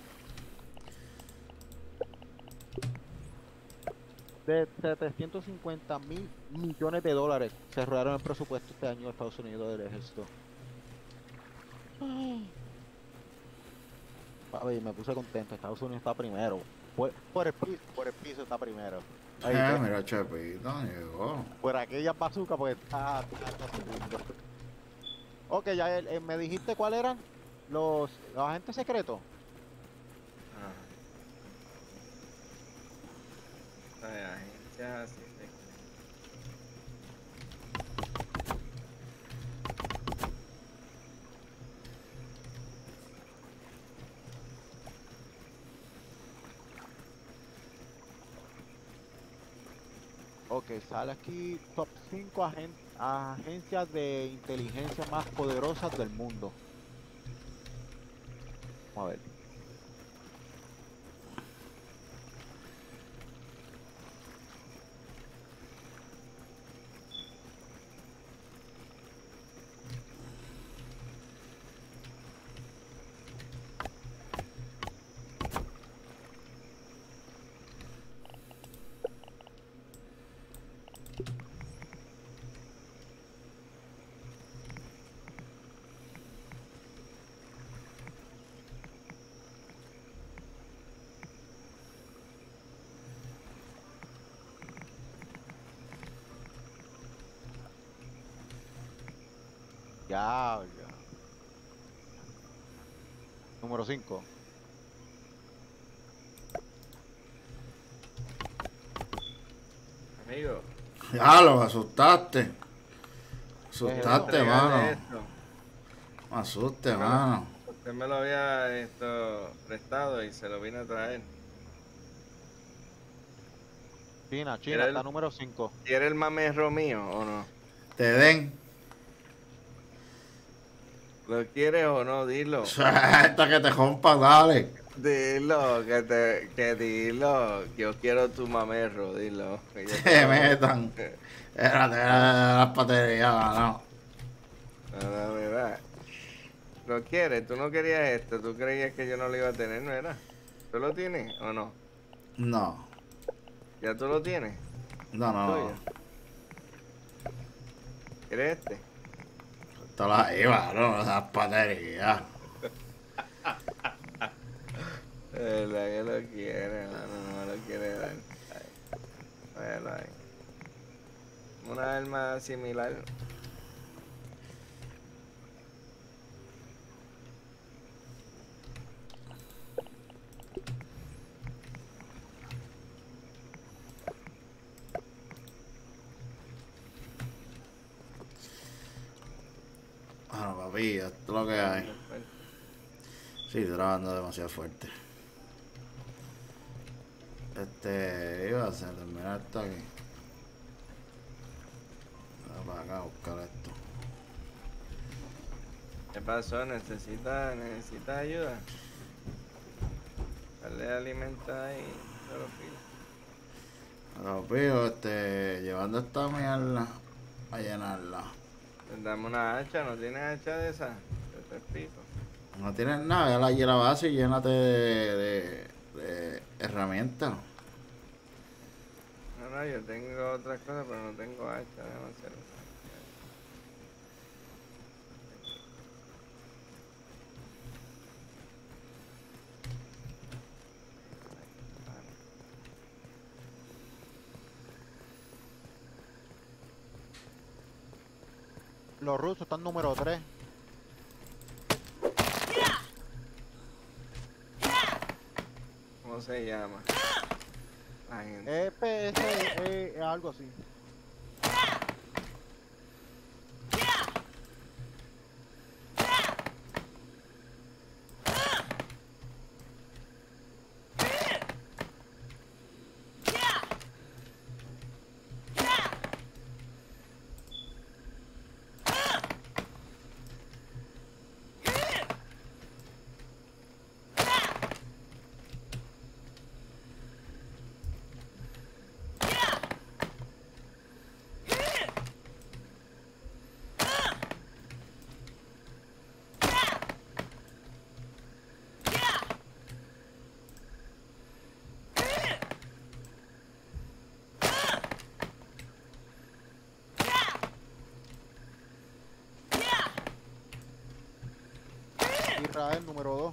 De setecientos cincuenta mil millones de dólares se robaron el presupuesto este año de Estados Unidos del ejército. Papi, me puse contento. Estados Unidos está primero. Por, por el piso, por el piso está primero. Ahí, Eh, ve, mira, Chepito, llegó. por aquella bazooka porque está, está, está segundo. Ok, ya eh, me dijiste cuál eran los, los agentes secretos. Ah. Ay, agencia así de... Ok, sale aquí top cinco agen- agencias de inteligencia más poderosas del mundo. Vamos a ver. Ya, ya. Número cinco. Amigo. Ya lo asustaste. Asustaste, Entrégale mano. esto. Me asuste, Pero- mano. Usted me lo había esto prestado y se lo vine a traer. China, ¿Quiere China, el- está número cinco. ¿Quiere el mamerro mío o no? Te den. ¿Lo quieres o no? Dilo. Suelta que te rompa, dale. Dilo, que te, que dilo. Yo quiero tu mamerro, dilo. Que yo Te te lo- metan. Espérate, las baterías, mano. No, no, mira. ¿Lo quieres? Tú no querías esto. Tú creías que yo no lo iba a tener, ¿no era? ¿Tú lo tienes o no? No. ¿Ya tú lo tienes? No, no, no. Tuyo. ¿Quieres este? Esto las iba, no, esas baterías. De verdad que lo quiere, mano, no me lo quiere dar. Ay, véalo ahí. Una arma similar. Bueno, papi, esto es lo que hay. Sí, estoy grabando demasiado fuerte. Este, iba a hacer, terminar esto aquí. Voy para acá a buscar esto. ¿Qué pasó? ¿Necesita, necesita ayuda? Dale alimento ahí, solo filo. Lo pido, este, llevando esta mierda a llenarla. Dame una hacha, ¿no tienes hacha de esa? Yo te explico. No tienes nada, ya la llena base y llénate de, de, de herramientas. No, no, yo tengo otras cosas, pero no tengo hacha, déjame hacerlo. Los rusos están número tres. ¿Cómo se llama? La gente. E P S, eh, algo así. Israel número dos.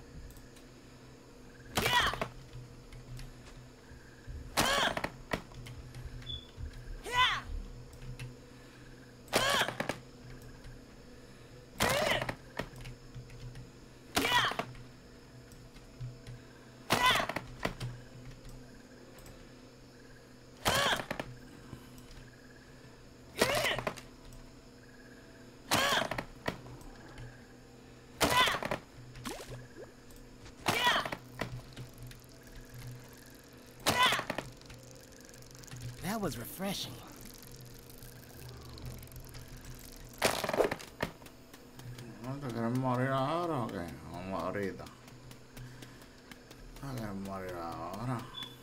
That was refreshing. ¿No te quieres morir ahora o qué? Vamos ahorita. ¿No quieres morir ahora?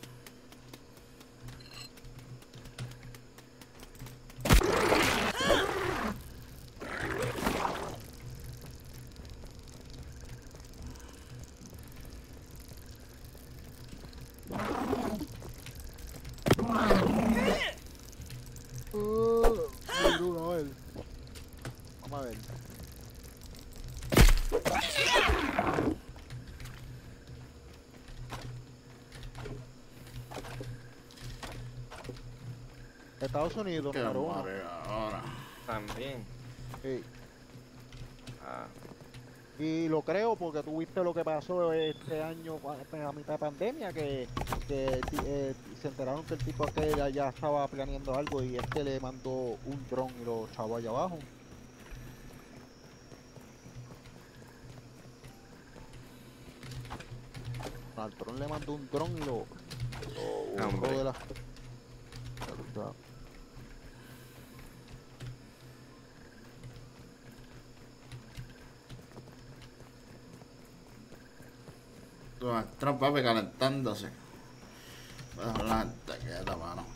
Uh, muy duro él. Vamos a ver. Estados Unidos, ¿Quieres número uno. morir ahora? También. Sí. Ah, Y lo creo porque tú viste lo que pasó este año cua- a mitad de pandemia, que, que ti- eh, se enteraron que el tipo aquel ya, ya estaba planeando algo y este le mandó un dron y lo chavó allá abajo. Al dron le mandó un dron y lo, lo borró hombre. de la... Donald Trump, papi, calentándose. Voy a dejar la gente quieta, mano.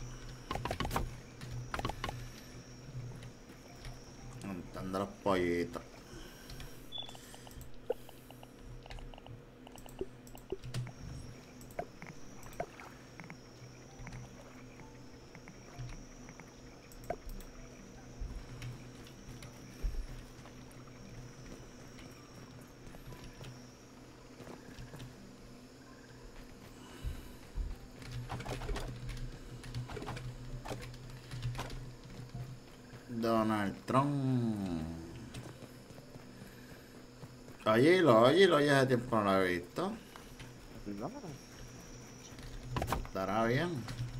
Calentando los pollitos. Donald Trump. Oye, lo oye, lo oye, hace tiempo no lo he visto. Estará bien.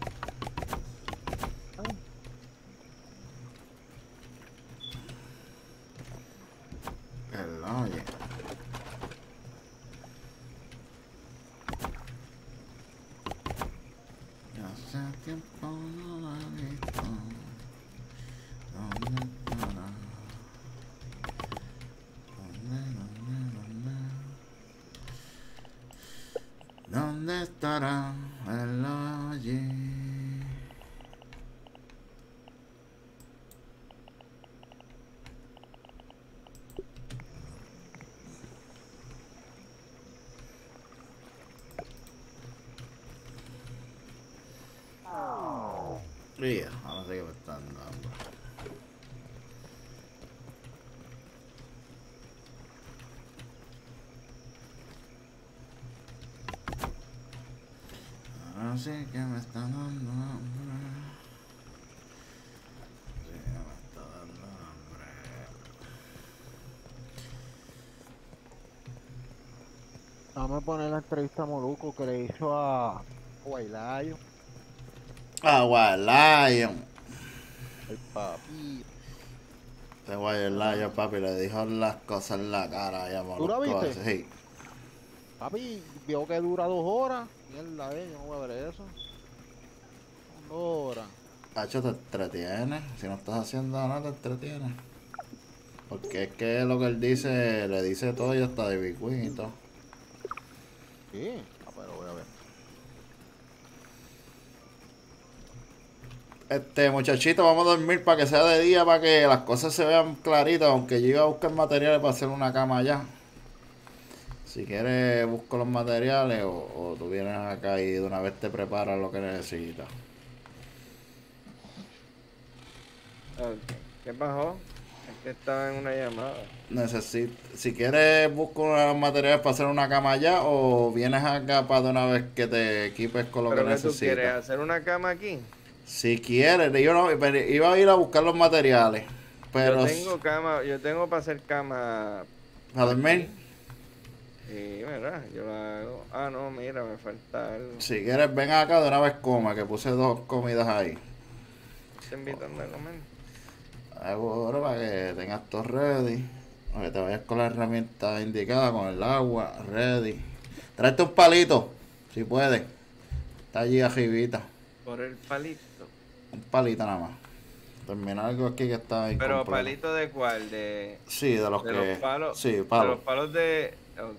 El oye. Ya hace tiempo no lo he visto. ¿Dónde estará? ¿Dónde, dónde, dónde? ¿Dónde estará el oye? Mira, ahora sí que me están dando. Ahora sí que me están dando hambre. Sí que me está dando hambre. Vamos a poner la entrevista a Moluco que le hizo a Guaylayo, Agua Lion. el papi. Este Guay Lion, papi, le dijo las cosas en la cara. Ya, ¿Tú la viste? Sí. Papi, vio que dura dos horas. Mierda, eh, yo no voy a ver eso. Son dos horas. Hacho, te entretiene. Si no estás haciendo nada, te entretiene. Porque es que lo que él dice, le dice todo y hasta de Big Win y todo. Sí, ah, pero voy a ver. Este, muchachito, vamos a dormir para que sea de día, para que las cosas se vean claritas. Aunque yo iba a buscar materiales para hacer una cama allá. Si quieres, busco los materiales o, o tú vienes acá y de una vez te preparas lo que necesitas. Ok. ¿Qué pasó? Es que estaba en una llamada. Necesito, si quieres, busco unos materiales para hacer una cama allá o vienes acá para de una vez que te equipes con lo que ¿Pero qué tú necesitas. quieres? ¿Hacer una cama aquí? Si quieres, yo no, pero iba a ir a buscar los materiales, pero Yo tengo cama, yo tengo para hacer cama. a dormir. Sí, ¿verdad? Yo la hago. Ah, no, mira, me falta algo. Si quieres, ven acá de una vez coma, que puse dos comidas ahí. Te invitando a comer. Ahora para que tengas todo ready, para que te vayas con la herramienta indicada, con el agua ready. Tráete un palito, si puedes. Está allí arribita. Por el palito. Un palito nada más. Termina algo aquí que está Pero incompleto. palito de cuál? De, Sí, de los de que... los palos. Sí, De palos. los palos de. Ok.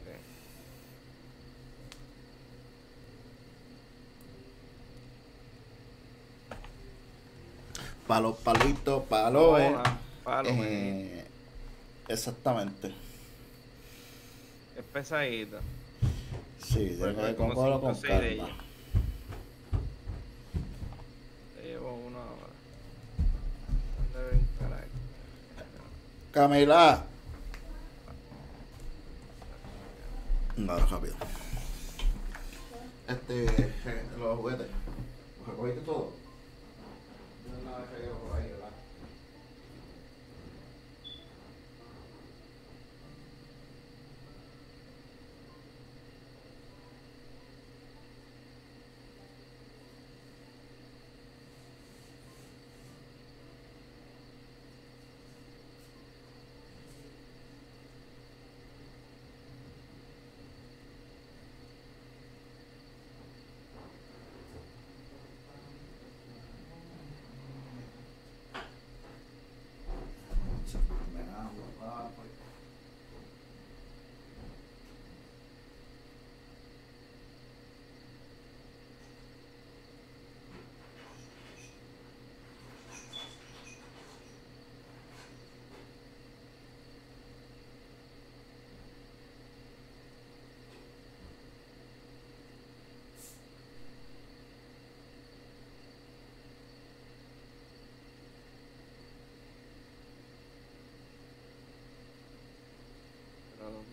Palos, palitos, palos. eh. Ah, palo, manito. Eh, exactamente. Es pesadito. Sí, Pues tengo que como comprarlo cinco o con seis de calma. ellos. Te llevo uno ahora. ¿Dónde ven, caray? Camila. No, rápido. Este, eh, los juguetes. ¿Los recogiste todo? Una vez que llevo por ahí, ¿verdad?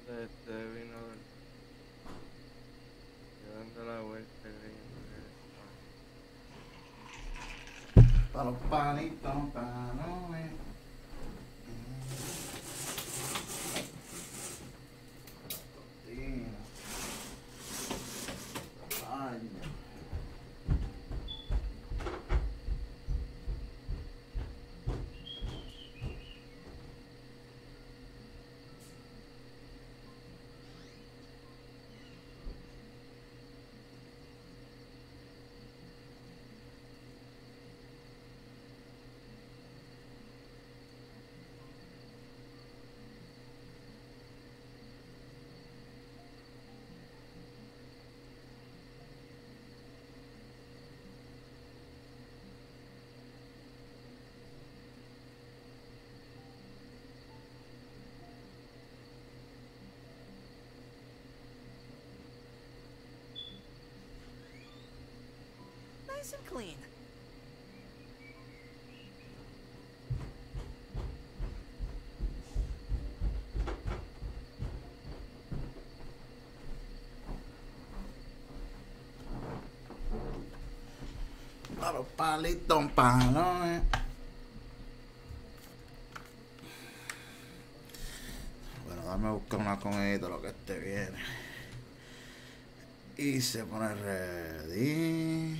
Este vino a ver. Dando la vuelta creyendo que era Para los palitos, palones. Ay, Nice and clean. para los palitos, palones. Bueno, dame a buscar una comidita, lo que esté bien. Y se pone ready.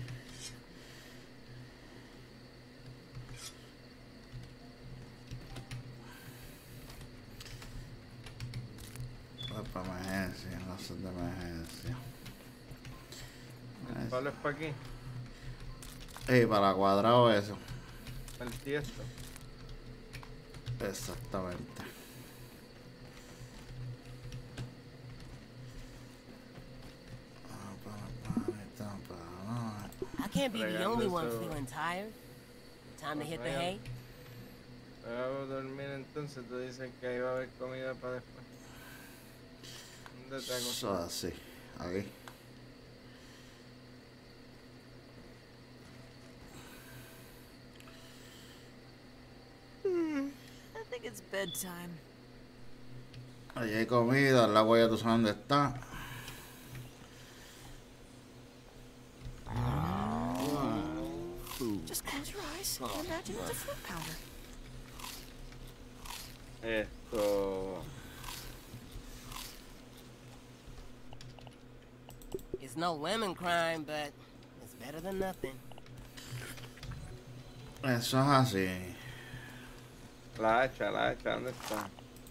Pues para emergencia, no son de emergencia. el palo es para aquí. Y para cuadrado eso. El tiesto. Exactamente. I can't be the only one Fregando eso. feeling tired. Time to hit the hay. Vamos a dormir entonces. Tú dices que ahí va a haber comida para después. ¿Dónde te acostas? Eso así, aquí. I think it's bedtime. Allí hay comida, el agua ya tú sabes dónde está. Just close your eyes and imagine it's a fruit powder. Esto. It's no lemon crime, but it's better than nothing. Eso es así. La hacha, la hacha, ¿dónde está?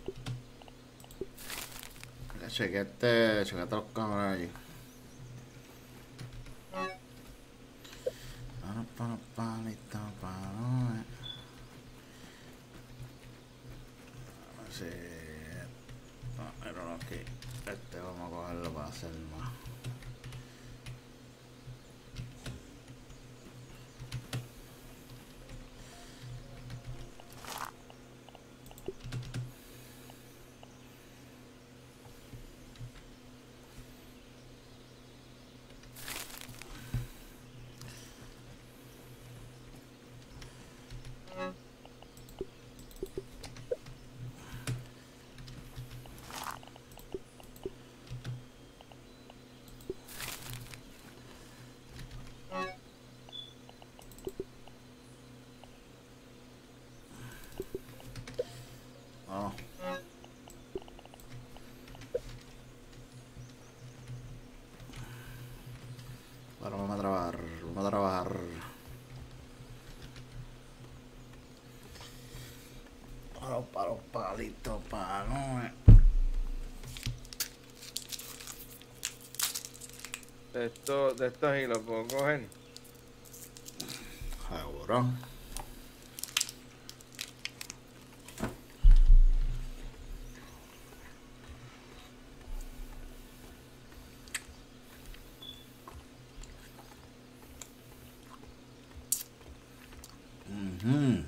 Chequete, chequete los cabrones allí. Para, para, palito, palones. A ver si... No, pero no, aquí. Este vamos a cogerlo para hacer más. Vamos. Ahora vamos a trabajar, vamos a trabajar. Para los palos, palitos, palones. De esto, de estos hilos puedo coger. Seguro. Mhm.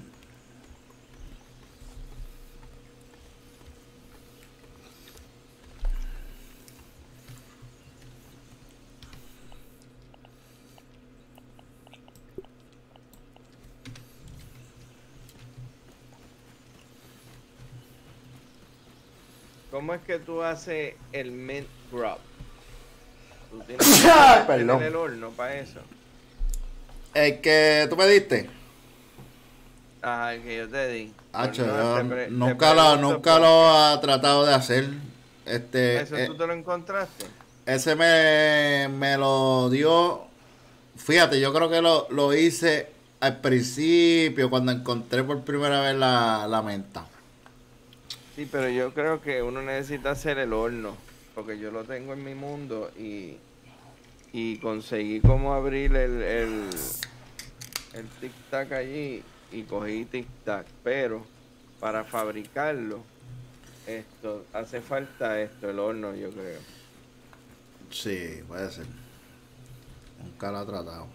¿Cómo es que tú haces el mint grub? Tú tienes que tener Perdón. el horno para eso. El que tú me diste. Ajá, el que yo te di. Hacho, Pues no, yo te pre- te nunca, lo, pregunto nunca por lo ha tratado de hacer. Este, ¿Eso eh, tú te lo encontraste? ese me, me lo dio. Fíjate, yo creo que lo, lo hice al principio, cuando encontré por primera vez la, la menta. Sí, pero yo creo que uno necesita hacer el horno, porque yo lo tengo en mi mundo y, y conseguí cómo abrir el, el, el tic-tac allí y cogí tic-tac, pero para fabricarlo, esto hace falta esto, el horno, yo creo. Sí, puede ser. Nunca lo ha tratado.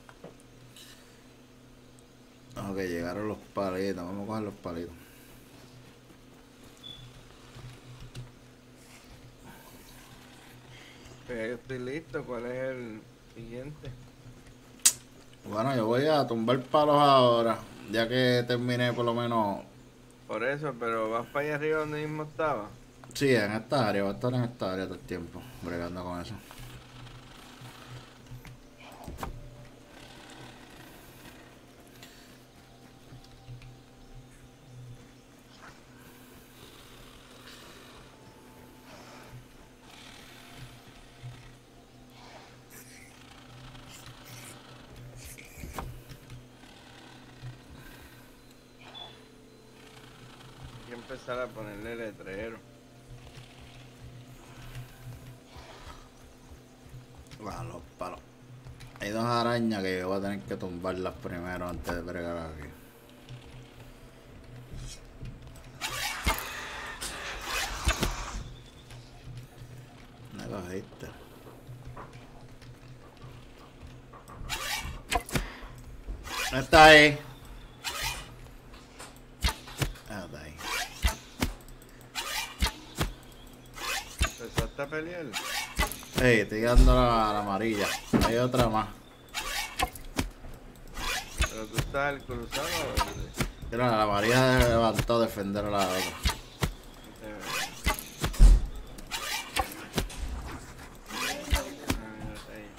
Ok, llegaron los palitos. Vamos a coger los palitos. Pues yo estoy listo, ¿cuál es el siguiente? Bueno, yo voy a tumbar palos ahora. Ya que terminé por lo menos. Por eso, pero vas para allá arriba donde mismo estaba. Sí, en esta área. Voy a estar en esta área todo el tiempo. Bregando con eso. Hay que empezar a ponerle letrero. Bueno, los palos. Hay dos arañas que yo voy a tener que tumbarlas primero antes de bregar aquí. Me cogiste. Está ahí. Ah, está ahí. ¿Empezaste a pelear? Ey, estoy dando la, la amarilla. Hay otra más. ¿Pero tú estás al cruzado o dónde? Mira, la amarilla se levantó a defender a la otra. Te veo. Ah, mira, está ahí.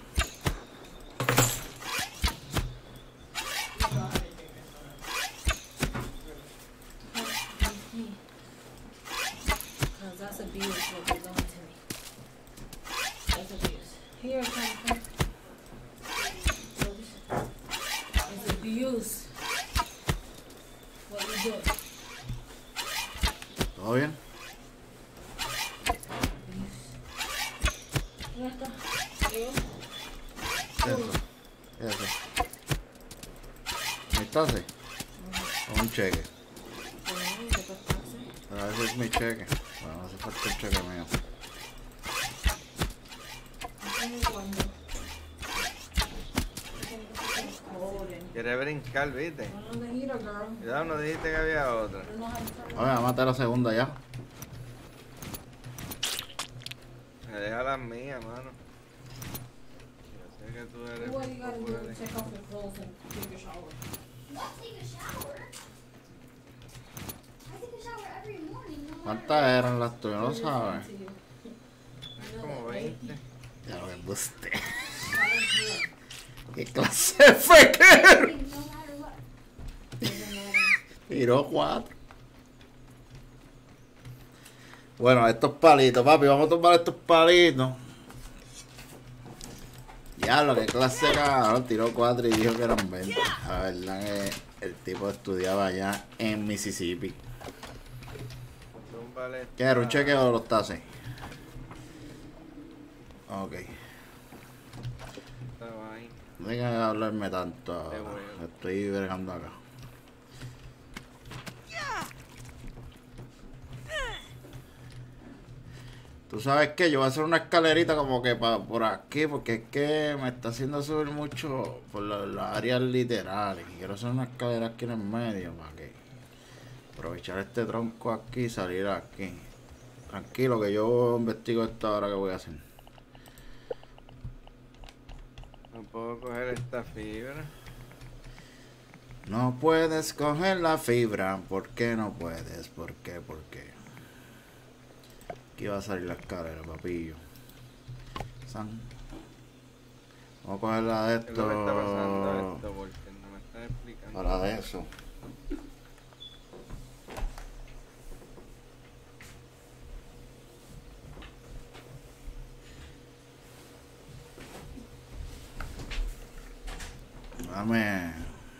Because that's abuse what they're doing to me. That's abuse. Here, come, come. It's abuse. What you do? ¿Todo bien? Ya está. Yo, Eso. Eso. ¿Mi tase? O un cheque. pues, ¿qué pasa? A ver si es mi cheque. Bueno, hace falta el cheque mío. Cuando. Quieres brincar, ¿viste? No, no, the heater, girl. Cuidado, no dijiste que había otra. No know how to turn it Oye, vamos a matar la segunda ya. Me deja las mías, mano. Yo sé que tú eres. What you gotta do popular. is take off your clothes and take a shower. What? Take a shower? I take a shower every morning. No matter ¿Cuántas eran las tuyas? No lo sabes. To you. Es como veinte. Ya lo embuste. Shower ¿Qué clase de fequero? what. No matter what. Doesn't matter. Tiró cuatro. Bueno, estos palitos, papi, vamos a tomar estos palitos. Ya, lo que clase de cabrón, tiró cuatro y dijo que eran veinte. La verdad que el tipo estudiaba allá en Mississippi. Túmbale ¿Qué era, un esta- cheque o los tases? Ok. esta vaina. No tengan que hablarme tanto ahora. Qué bueno. Estoy bregando acá. Tú sabes que yo voy a hacer una escalerita como que pa- por aquí, porque es que me está haciendo subir mucho por la- las áreas literales. Y quiero hacer una escalera aquí en el medio para que aprovechar este tronco aquí y salir aquí. Tranquilo que yo investigo esto ahora que voy a hacer. No puedo coger esta fibra. No puedes coger la fibra. ¿Por qué no puedes? ¿Por qué? ¿Por qué? Aquí va a salir la escalera, papillo. San. Vamos a coger la de ¿Qué es lo que está pasando esto. esto? Porque no me están explicando. Para de eso. Dame.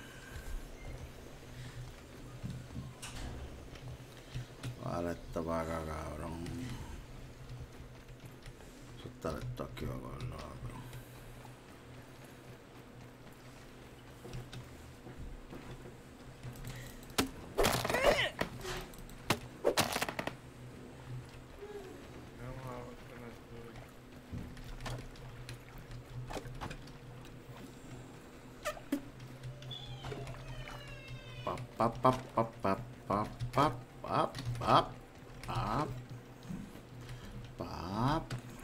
Vale, esto para acá, cabrón. Soltar esto aquí, va con lo otro. Vamos a ver qué me sube. Pa, pa, pa, pa, pa, pa, pa, pa, pa, pa, pa,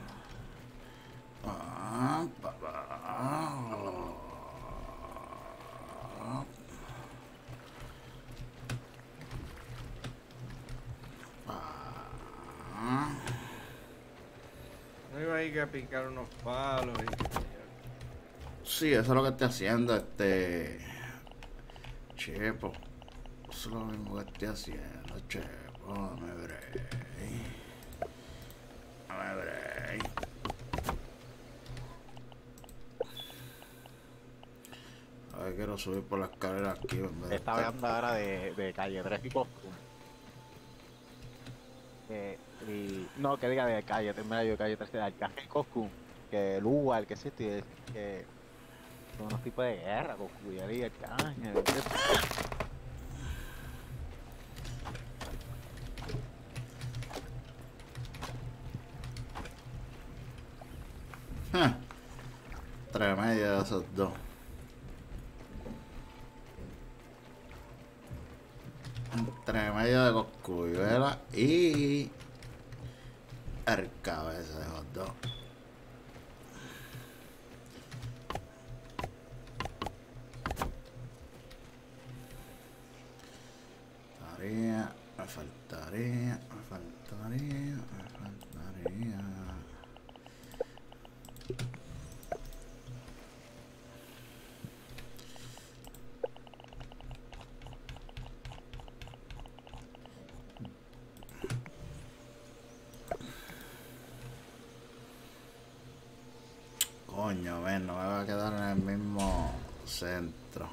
pa, pa, pa. No iba a ir a picar unos palos y qué sé yo. Sí, eso es lo que estoy haciendo, este. Chepo. Eso es lo mismo que estoy haciendo, Chepo. Dame break. Dame break. A ver, quiero subir por la escalera aquí en vez de Esta estar- banda era de, de calle tres y Coscu. Eh, y, no, que diga de calle, en medio de calle tres, de Arcángel y Coscu. Que el Uva, el que existe, que son unos tipos de guerra, Coscu y el Arcángel. Ja. Entre medio de esos dos. Entre medio de Coscuyuela y el cabeza de los dos. Faltaría, me faltaría, me faltaría, me faltaría. Coño, ven, no me va a quedar en el mismo centro.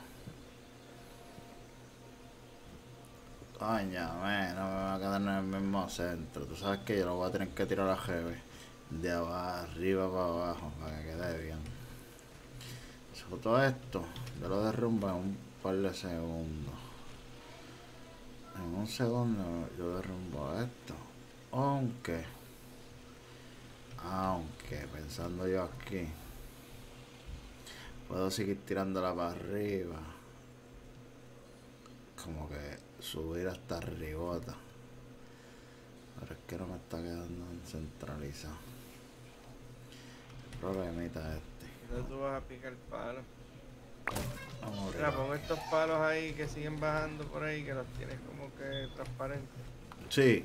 Coño, ven, no me va a quedar en el mismo centro. Tú sabes que yo lo voy a tener que tirar a G de abajo, arriba para abajo, para que quede bien. So, todo esto, yo lo derrumbo en un par de segundos. En un segundo yo derrumbo esto. Aunque, aunque, pensando yo aquí, puedo seguir tirándola para arriba. Como que subir hasta arribota. Pero es que no me está quedando centralizado. El problemita este. Entonces tú vas a picar palos. Vamos Mira, arriba. pon estos palos ahí que siguen bajando por ahí, que los tienes como que transparentes. Sí.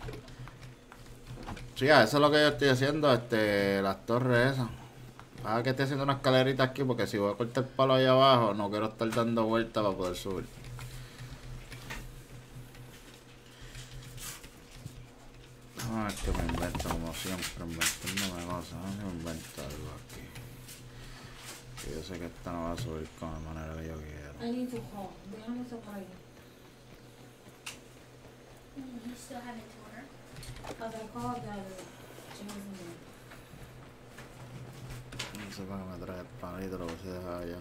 Sí, ah, eso es lo que yo estoy haciendo, este, las torres esas. Ah, que estoy haciendo una escalerita aquí porque si voy a cortar el palo ahí abajo, no quiero estar dando vueltas para poder subir. Ah, es que me invento como siempre, inventándome cosas, ¿no? Me invento algo aquí. Que yo sé que esta no va a subir con la manera que yo quiero. I need to call. Déjame eso por ahí. You still haven't told her? Cause I called that she wasn't there. No sé para qué me trae el panito, lo puse dejar allá.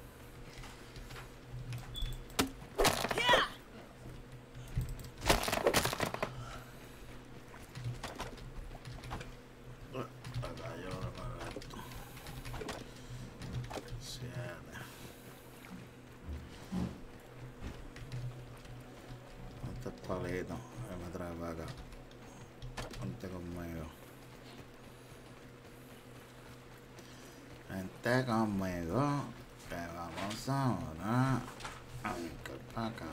Acá yo lo apago esto. Siete. Este es palito que me trae para acá. Ponte conmigo. Vente conmigo, que vamos ahora a brincar para acá.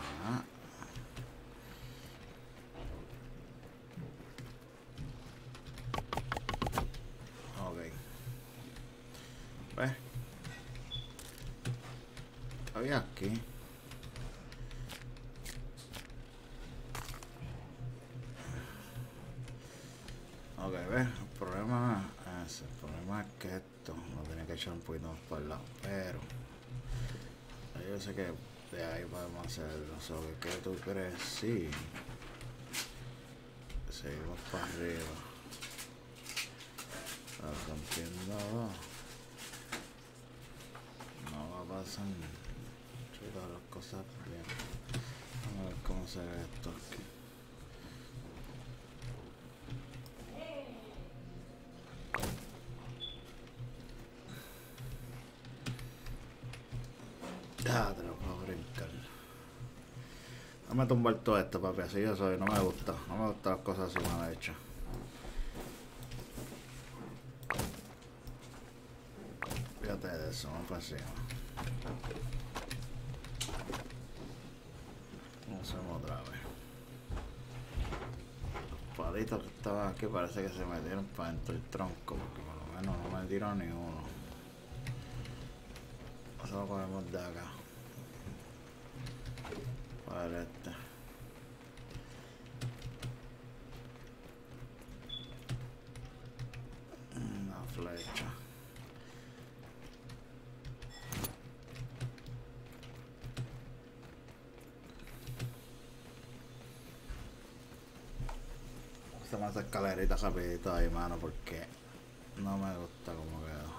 ¿Ves? Había aquí. Ok, ¿ves? El problema es, el problema es que esto lo tenía que echar un poquito más para el lado, pero yo sé que de ahí podemos hacerlo. So, ¿qué tú crees? Sí. Seguimos para arriba. Rompiendo abajo. No va a pasar. Todas las cosas bien. Vamos a ver cómo se ve esto aquí. Ya te lo puedo brincar. Vamos a tumbar todo esto, papi. Así yo soy. No me gusta. No me gustan las cosas así mal hechas. Fíjate de eso. Vamos para encima. Hacemos otra vez. Los palitos que estaban aquí parece que se metieron para dentro del tronco. Porque por lo menos no me tiró ni uno. Eso lo cogemos de acá. Para el este. Una flecha. Hacemos esa escalerita rapidito ahí, mano, porque no me gusta como quedó.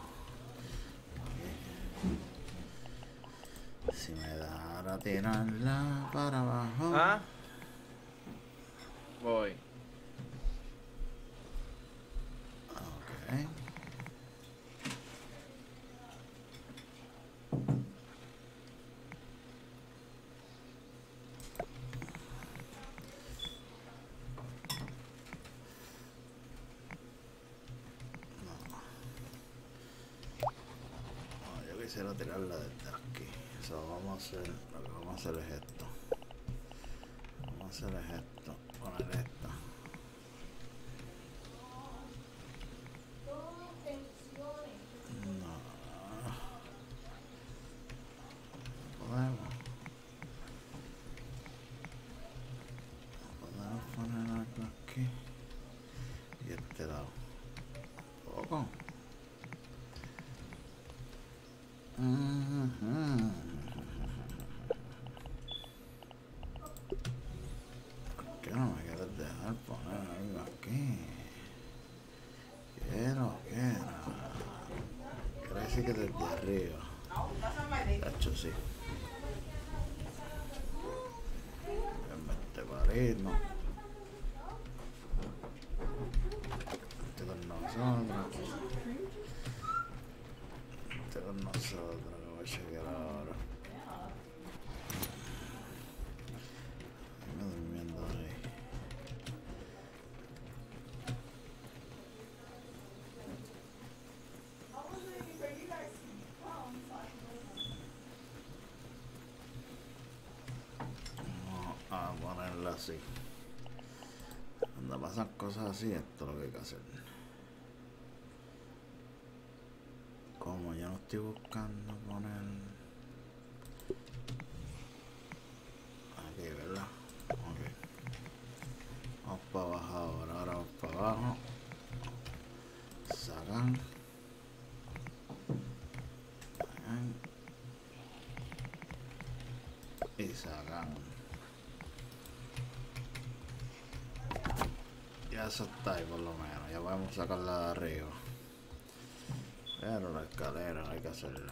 Si me da a tirarla para abajo. ¿Ah? Voy. Ok. No, yo quisiera tirarla desde aquí. So, vamos a hacer, lo que vamos a hacer es esto. Vamos a hacer es esto. Poner esta. No. Podemos. Podemos poner algo aquí. Y este lado. Poco. Uh-huh. ¿Por qué no me quieres dejar poner algo aquí? Quiero, quiero. Quiero decir que desde arriba. Cacho, sí. Este palito. Este con nosotros. Este con nosotros. Que voy a chequear ahora. Me durmiendo ahí. Vamos a ponerla así. Cuando pasan cosas así, esto es lo que hay que hacer. Como yo no estoy buscando poner aquí, ¿verdad? Ok. Vamos para abajo ahora, ahora vamos para abajo. Sacan. Sacan. Y sacan. Ya eso está ahí por lo menos. Ya podemos sacarla de arriba. Pero la escalera hay que hacerla.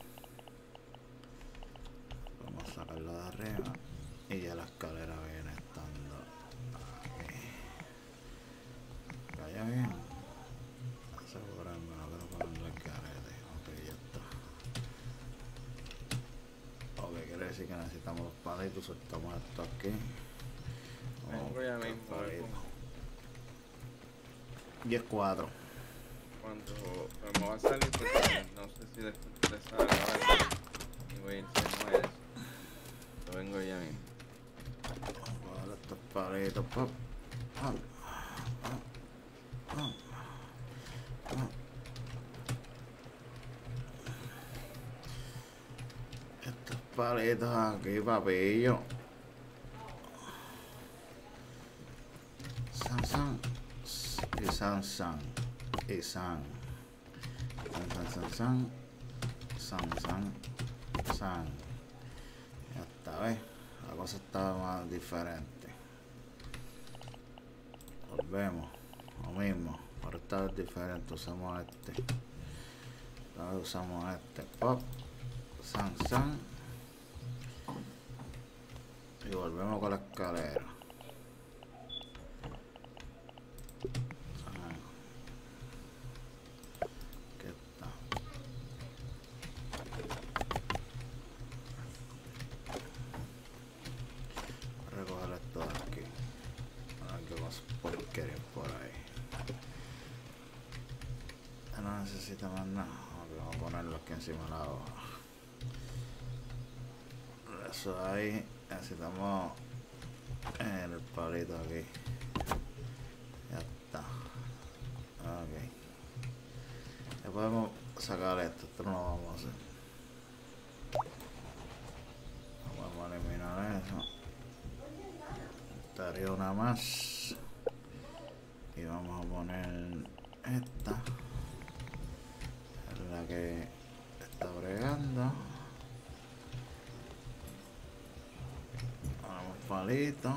Vamos a sacarla de arriba. Y ya la escalera viene estando aquí. Calla bien. Asegurarme, no quiero ponerle el carete. Ok, ya está. Ok, quiere decir que necesitamos los palitos. Soltamos esto aquí. Vengo ya mismo. a ver cómo- diez cuatro. Cuando me va a salir, porque no sé si después le sale ahora y voy a ir sin eso. Yo vengo ya mismo. Vamos a dar estos palitos. Pop. Pop. Pop. Pop. Pop. palitos aquí, papillo. San, san. Y san, san. Y san. San, san, san, san. San, san. San. Ya está, ¿ves? La cosa está más diferente. Volvemos. Lo mismo. Ahora esta vez diferente. Usamos este. Esta vez usamos este. Pop. San, san. Y volvemos con la escalera. San. ¿Qué está? Voy a recoger esto de aquí. A ver qué más porquerías por ahí. No necesita más nada. Vamos a ponerlo aquí encima de la hoja. Eso ahí. Necesitamos el palito aquí. Ya está. Ok. Ya podemos sacar esto. Esto no lo vamos a hacer. Vamos a eliminar eso. Estaría una más. Y vamos a poner esta. Es la que está bregando. Palito.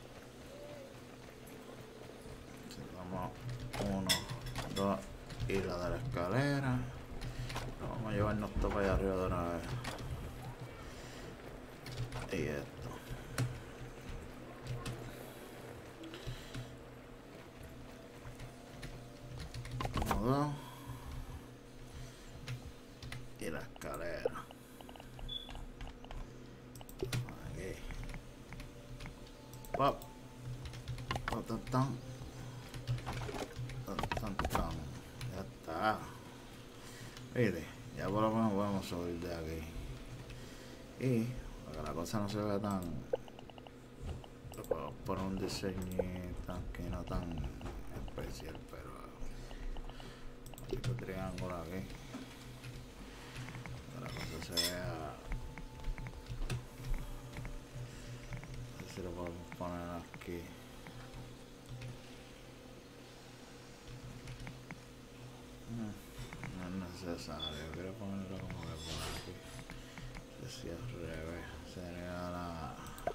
Necesitamos uno, dos y la de la escalera. Vamos a llevarnos todo para allá arriba de una vez. Y esto. Uno, dos. Y la escalera. Pop. Tan, tan, tan. Tan, tan, tan. Ya está. Mire, ya por lo menos podemos subir de aquí. Y para que la cosa no se vea tan. Le podemos poner un diseñito que no tan especial, pero. Este triángulo aquí. Para que la cosa se vea. Si lo podemos poner aquí. No, no es necesario. Quiero ponerlo como que por aquí. Si al revés sería la.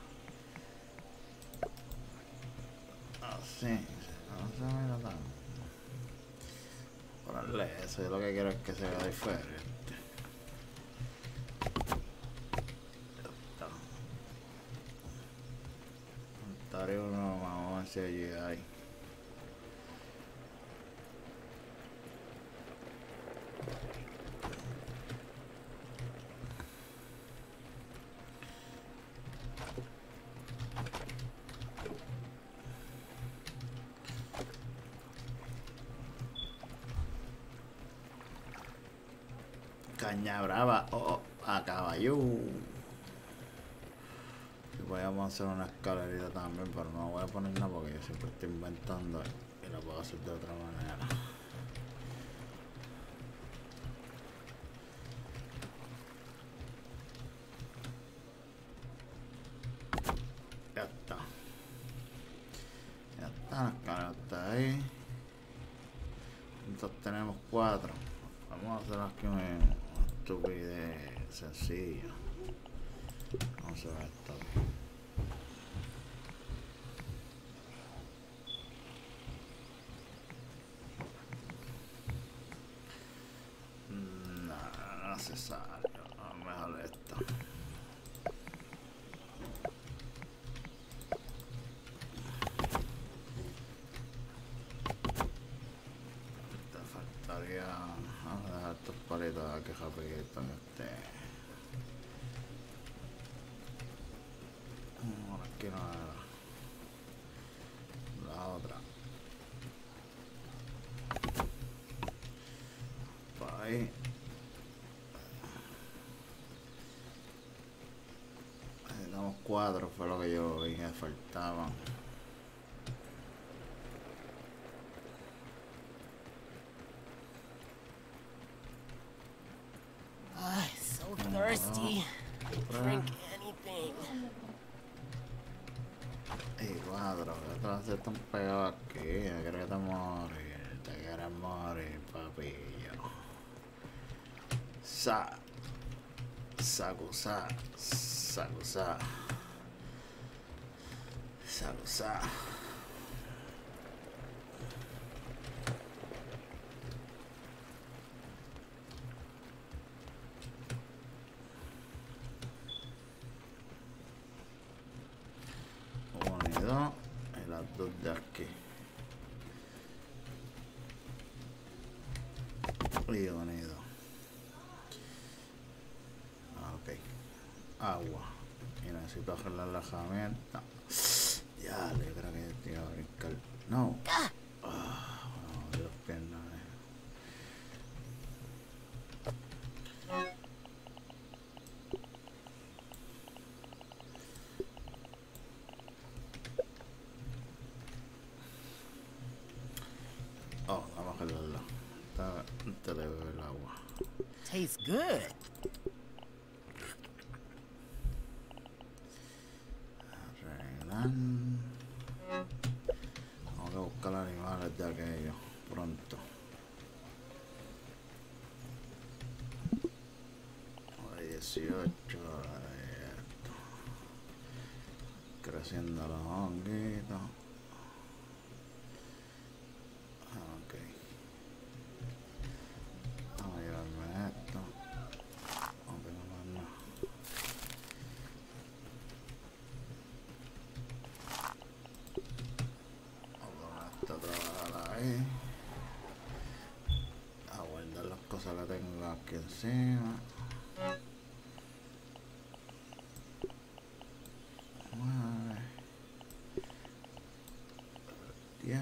Así. No se mira tan. Ponerle eso. Yo lo que quiero es que se vea diferente. Uno, vamos a ver si allí hay. Caña brava, oh, a caballo. Podríamos hacer una escalerita también, pero no voy a poner nada porque yo siempre estoy inventando y lo puedo hacer de otra manera. Ya está. Ya está, la escalera está ahí. Entonces tenemos cuatro. Vamos a hacer aquí una, una estupidez sencilla. Vamos a ver esto aquí. Necesario, vamos a dejar esto. Te faltaría, vamos a dejar estos palitos aquí rapidito en este. Ahora aquí no era la otra. Para ahí. Cuatro fue lo que yo vi que faltaban. Ah, so thirsty. Drink Sa. Sakusa. Sakusa. Sakusa. Unido y las dos de aquí. Y unido. Ah, ok. Agua. Y necesito arreglar la herramienta. Ya, le creo que te iba a brincar. No. Ah, no, de las piernas. Oh, vamos a arreglarla. Te le bebe el agua. Tastes good. Arreglan. Vamos a buscar animales de aquello pronto. dieciocho. Esto. Creciendo los honguitos. Ok. Vamos a llevarme esto. No tengo más nada. Vamos a poner esto a trabajar ahí. A guardar las cosas que tengo aquí encima. Nueve. Diez.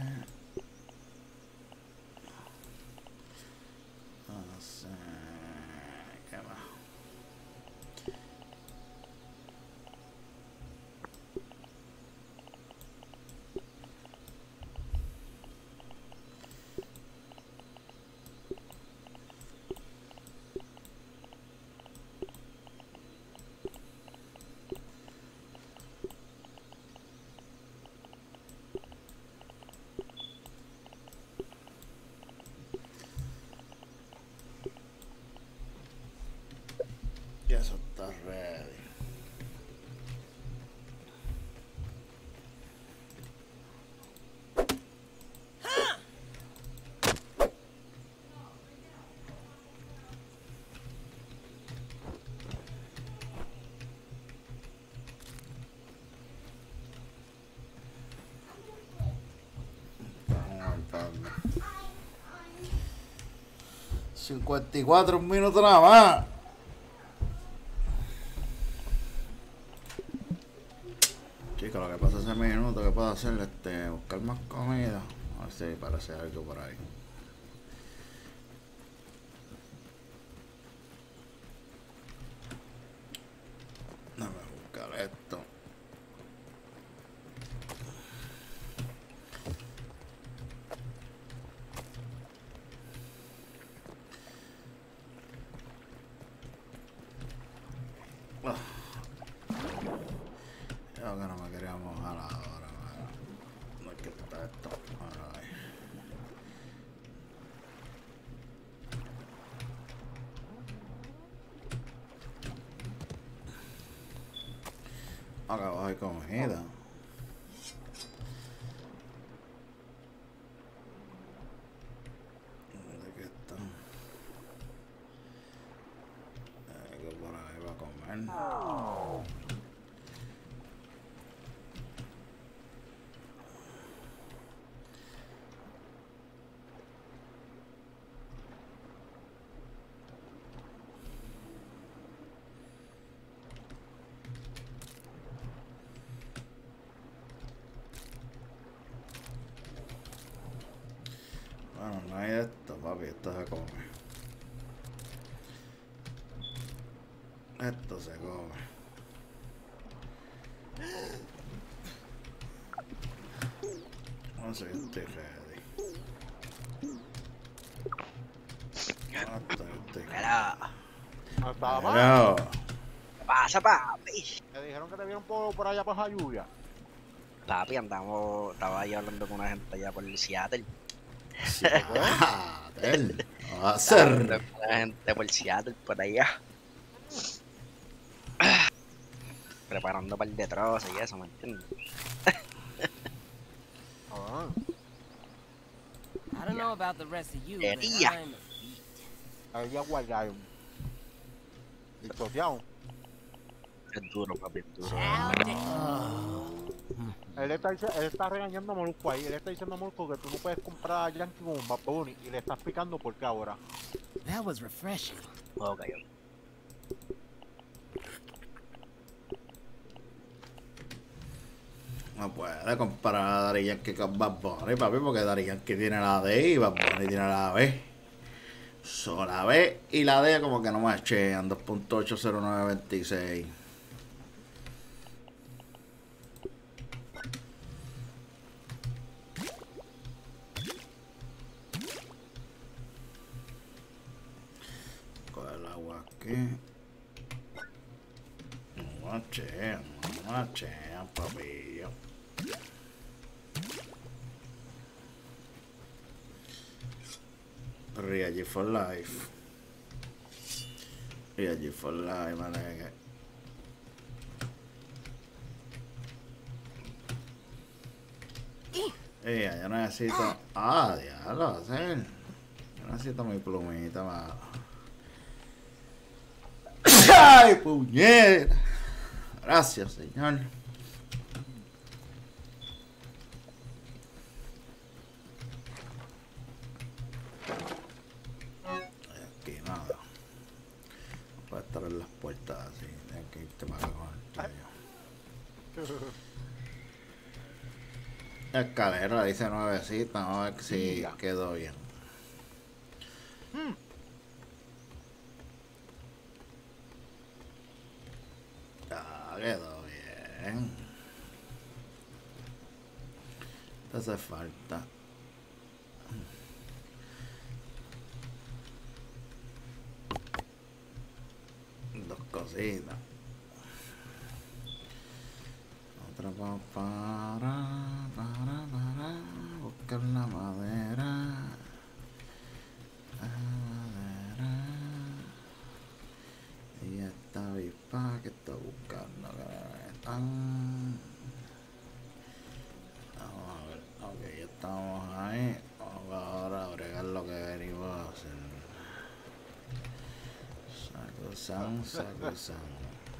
No sé. ¿Qué más? Ya eso está ready. Vamos aguantando. cincuenta y cuatro minutos nada más. Chicos, lo que pasa ese minuto que puedo hacer este buscar más comida. A ver si parece algo por ahí. Déjame buscar esto. Ah. Yo que no me quería mojar ahora, mano. No hay que está esto. Ahora ahí. Acá abajo hay comida. ¿De qué está? Hay que por ahí va a comer. Bueno, no hay esto, papi, esto se come. Esto se come. No sé, estoy ready. No estoy, estoy Mira, No estaba mal. Pero, ¿qué pasa, papi? Me dijeron que te vieron por, por allá para lluvia. Papi, andamos, estaba ahí hablando con una gente allá por el Seattle. ah, él. va a hacer? La gente por Seattle, por allá. Preparando para el de trozos y eso, ¿me entiendes? Ah, I don't know about the rest of you, but Quería. I'm beat. ahí ya guardaron. Y totearon. Es duro, papi, es duro. Él está, dice- él está regañando a Molusco ahí. Él está diciendo a Molusco que tú no puedes comprar a Yankee con un Bad Bunny. Y le está explicando por qué ahora. That was refreshing. Puedo callar. No puede comparar a Daddy Yankee con Bad Bunny, papi, porque Daddy Yankee tiene la D y Bad Bunny tiene la B. So, la B y la D como que no machean. dos punto ocho cero nueve veintiséis. Coge el agua aquí. No machean, no machean, papillo. Real for life. Real for life, manegue. Eh, yo necesito. Ah, diablo, hacer. Yo necesito mi plumita, más. ¡Ay, puñeta! Gracias, señor. Aquí nada. No puede estar en las puertas así. Tienes que irte para acá con el tuyo. La escalera dice nuevecita. Vamos a ver si Ya. quedó bien. Ya quedó bien. Te hace falta. Dos cositas. Otra pa- para, para, para buscar la madera. La madera. Y esta avispa que estoy buscando. Que están. Vamos a ver. Ok, ya estamos ahí. Vamos ahora a bregar lo que venimos a hacer. Saco-san, saco-san.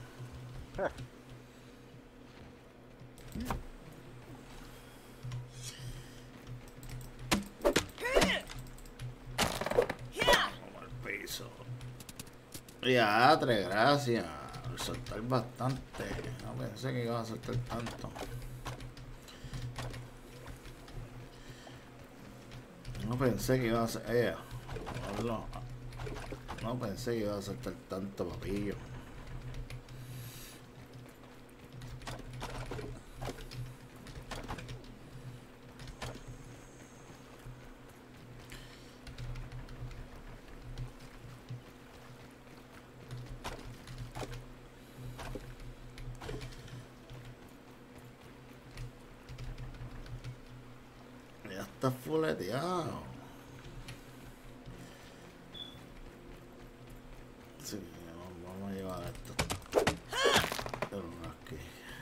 Vamos al piso. Ya, tres, gracias. Soltar bastante. No pensé que iba a soltar tanto. No pensé que iba a ser. Eh, no, no pensé que iba a soltar tanto, papillo. Ya está fuleteado. Sí, vamos a llevar esto. Pero aquí.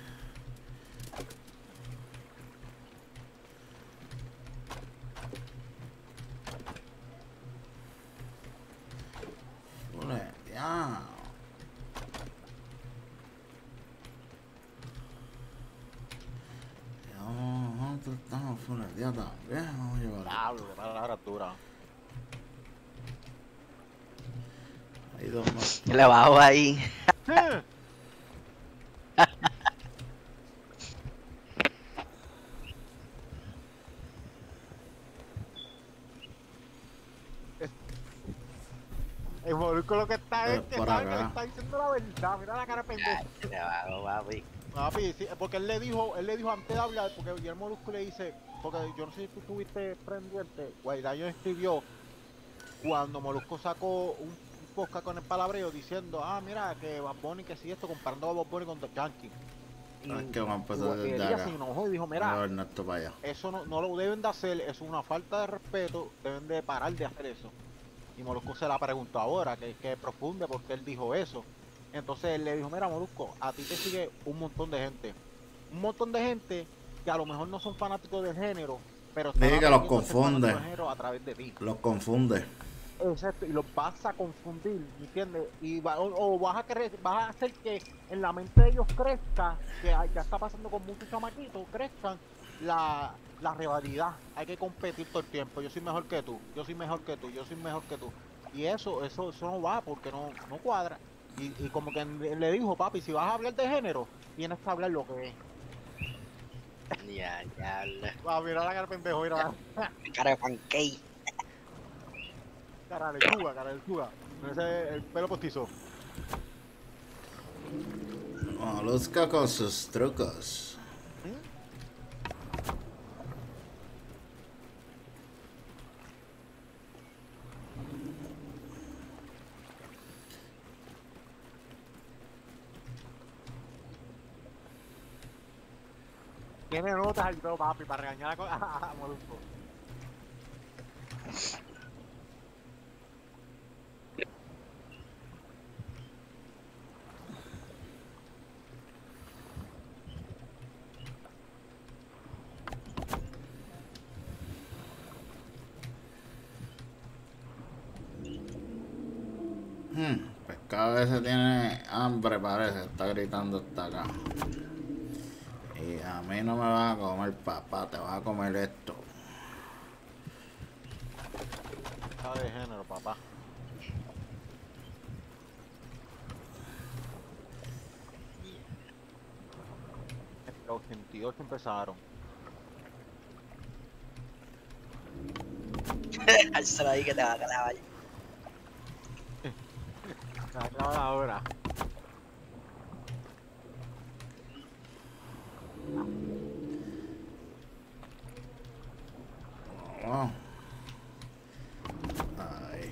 Fuleteado. Ya, nosotros estamos fuleteados también. Vamos a llevar esto. Diablo, qué palabra dura. Hay dos más. Le bajo ahí. El Molusco lo que está es Eh, que por sabe que acá. le está diciendo la verdad. Mira la cara de pendejo. Le bajo, papi. Papi, sí, porque él le dijo, él le dijo antes de hablar, porque Guillermo Molusco le dice, porque yo no sé si tú estuviste pendiente, Guaydayo escribió cuando Molusco sacó un, un podcast con el palabreo diciendo, ah, mira, que Bad Bunny, que si esto, comparando a Bad Bunny con The Yankee. Y, Ah, es que vamos a empezar y desde ella acá. se enojó y dijo, Mira, mira, Ernesto para allá. eso no, no lo deben de hacer, eso es una falta de respeto, deben de parar de hacer eso. Y Molusco se la preguntó ahora, que, que profunde, porque él dijo eso. Entonces él le dijo, mira Molusco, a ti te sigue un montón de gente. Un montón de gente que a lo mejor no son fanáticos del género, pero están Dije que los aprendiendo a ser confunde. fanáticos del género a través de ti. Los confunde. Exacto, y los vas a confundir, ¿me entiendes? Y va, o, o vas a querer, vas a hacer que en la mente de ellos crezca, que hay- ya está pasando con muchos chamaquitos, crezcan la, la rivalidad. Hay que competir todo el tiempo. Yo soy mejor que tú, yo soy mejor que tú, yo soy mejor que tú. Y eso, eso, eso no va porque no, no cuadra. Y, y como que le dijo, papi, si vas a hablar de género, tienes que hablar lo que es. Ya, ya. la- Va, mira la cara de pendejo, mira. Cara de pancake. Cara de lechuga, cara de lechuga. Ese el pelo postizo. Molusco con sus trucos. Tiene notas y todo, papi, para regañar a, co- a Molusco. Hmm, pues cada vez se tiene hambre, parece. Está gritando hasta acá. Y a mí no me vas a comer, papá. Te vas a comer esto. Está de género, papá. Los ochenta y ocho empezaron. Alzala ahí que te va a clavar. Se acaba ahora. Oh. Ay.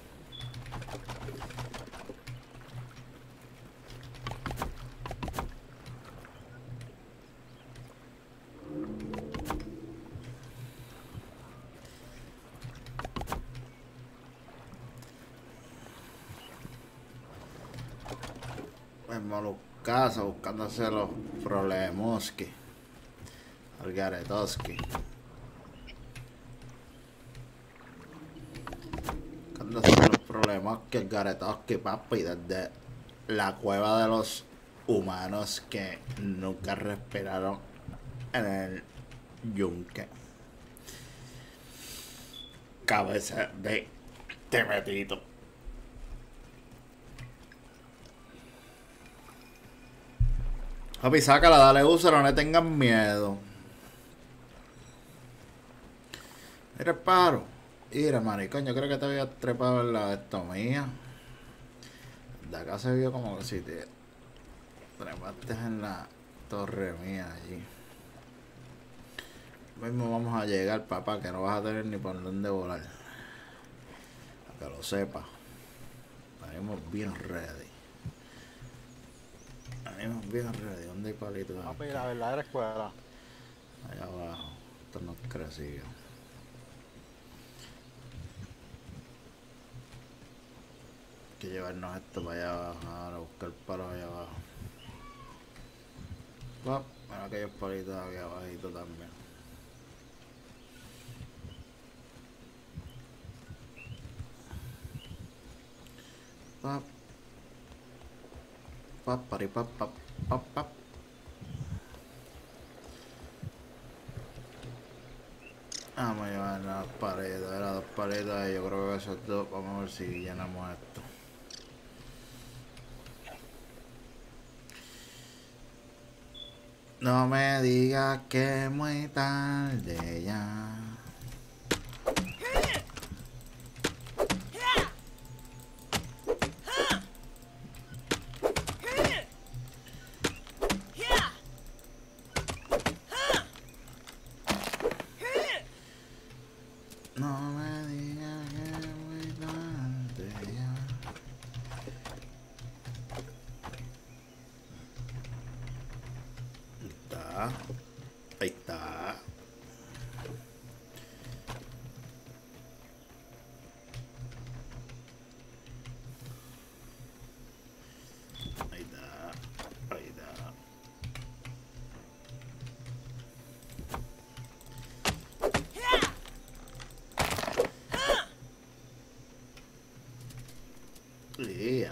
El Moluscazo buscándose los problemoski. Al Garetoski. Buscándose los problemas que el Garetoski, papi, desde la cueva de los humanos que nunca respiraron en el yunque. Cabeza de temetito. Papi, sácala, dale uso, no le tengan miedo. Mira el pájaro. Mira, maricón, yo creo que te había trepado en la esto mía. De acá se vio como que si te trepaste en la torre mía allí. Mismo vamos a llegar, papá, que no vas a tener ni por dónde volar. Para que lo sepas. Estaremos bien ready. Estaremos bien ready. ¿Dónde hay palitos? Papi, la verdadera escuela. Allá abajo. Esto no es crecido. Hay que llevarnos esto para allá abajo. Ahora buscar palos allá abajo. Pap, mira aquellos palitos aquí abajito también. Pap. Pap, pari, pap, pap, pap, pap. Vamos a llevar las paletas, las dos paletas y yo creo que esos dos, vamos a ver si llenamos esto. No me digas que es muy tarde ya. No me digas que es muy tarde ya. Ahí está. Ahí está. Yeah.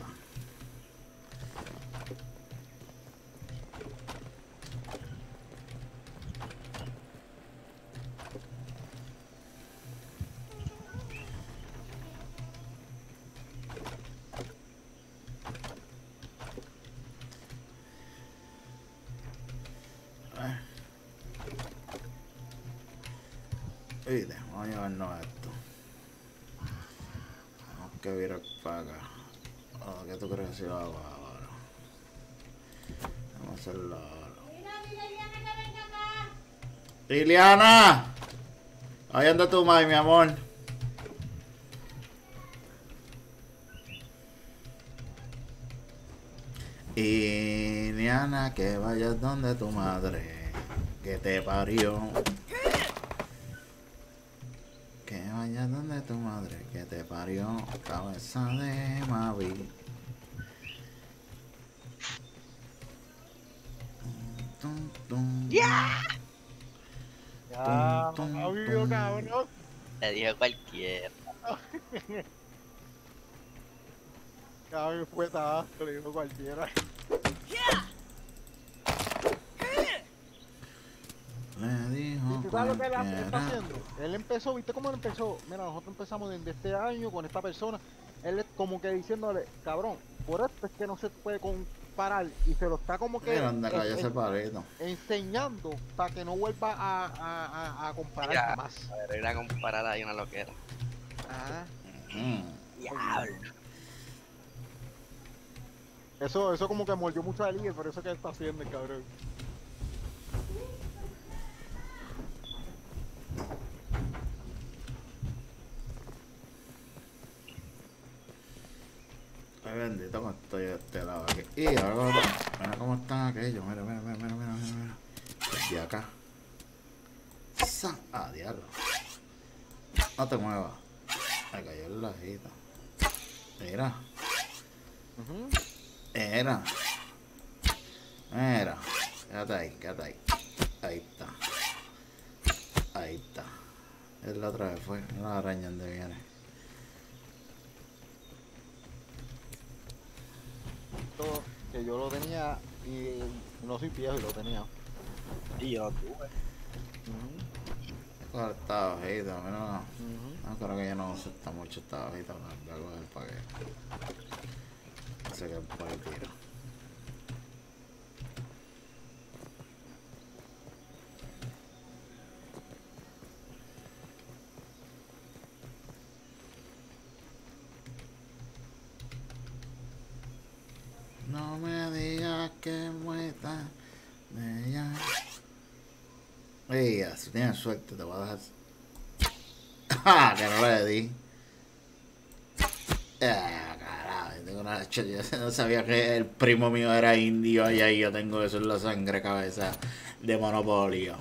Viste, vamos a llevarnos esto. Tenemos que virar para acá. Oh, ¿qué tú crees que si lo hago ahora? Vamos a hacerlo ahora. ¡Liliana! Ahí anda tu madre, mi amor. Y Liliana, que vayas donde tu madre, que te parió. Que vayas donde tu madre, que te parió, cabeza de Mavi. Tum, tum, ¡Ya! Ya, tum, ha vivido tum. cabrón. Te dijo cualquiera. Cabrón, fue tabaco, le dijo cualquiera. Le dijo ¿Y tú sabes lo que él hace- está cualquiera. haciendo? Él empezó, ¿viste cómo él empezó? Mira, nosotros empezamos desde este año con esta persona. Él es como que diciéndole, cabrón, por esto es que no se puede comparar. Y se lo está como que Mira, anda, calla en- ese palito. enseñando para que no vuelva a, a, a, a comparar Ya. jamás. A ver, ir a comparar ahí una loquera. Ajá. Mm. Diablo. Eso, eso como que mordió mucho a Eli, pero eso que él está haciendo, el cabrón. Ay, bendito como estoy de este lado aquí. Y ahora, mira cómo están aquellos. Mira, mira, mira, mira, mira, mira, mira. Desde acá. Sa- Ah, diablo. No te muevas. Me cayó el lajito. Mira, Ujú. mira. Mira. Quédate ahí, quédate ahí. Ahí está. Ahí está. Es la otra vez fue. Mira la araña donde viene. Esto, que yo lo tenía y no soy viejo y lo tenía. Y yo lo tuve. Ujú, ¿Cuál está bajito? Mira. ujú. No, creo que ya no uso esta mucho esta bajita. Voy a coger para que. Se quede por el tiro. No me digas que muerta de ella. Ey, si tienes suerte, te voy a dejar. ¡Ah! Que no le di. Ah, carajo, tengo una... Yo no sabía que el primo mío era indio y ahí yo tengo eso en la sangre, cabeza de Monopolio.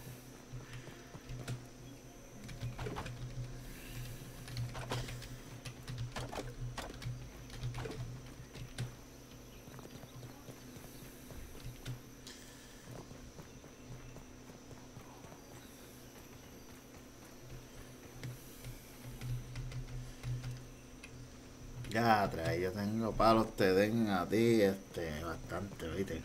Ya, trae, yo tengo palos, te den a ti, este, bastante, ¿viste?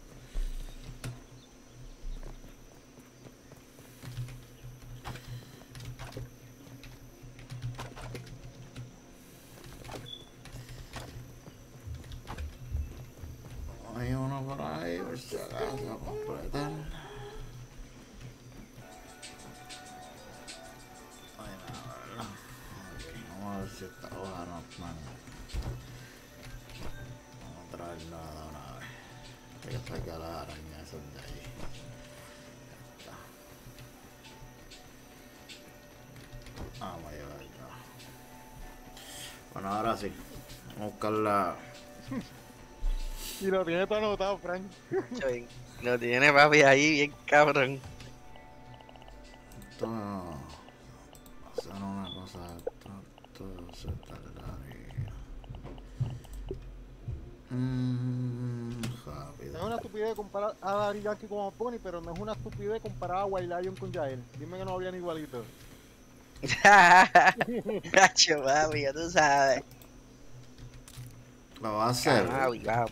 Hay uno por ahí, por si acaso, a completar. Ay, no, ¿verdad? Ok, vamos a ver si esta hoja no están. Vamos a traer nada una vez. Hay que sacar las arañas esas de ahí. Ya está. Vamos a llevarla. Bueno, ahora sí. Vamos a buscar la. Y lo tiene todo anotado, Frank. Yo bien- Lo tiene papi ahí bien cabrón. Esto. Hacer una cosa. Esto, esto se tardaría. Mmm. Rápido. Es una estupidez comparar a Daddy Yankee con Pony, pero no es una estupidez comparar a White Lion con Yael. Dime que no habían igualito. Cacho papi, ya tú sabes. Lo va a hacer. Cagao y va.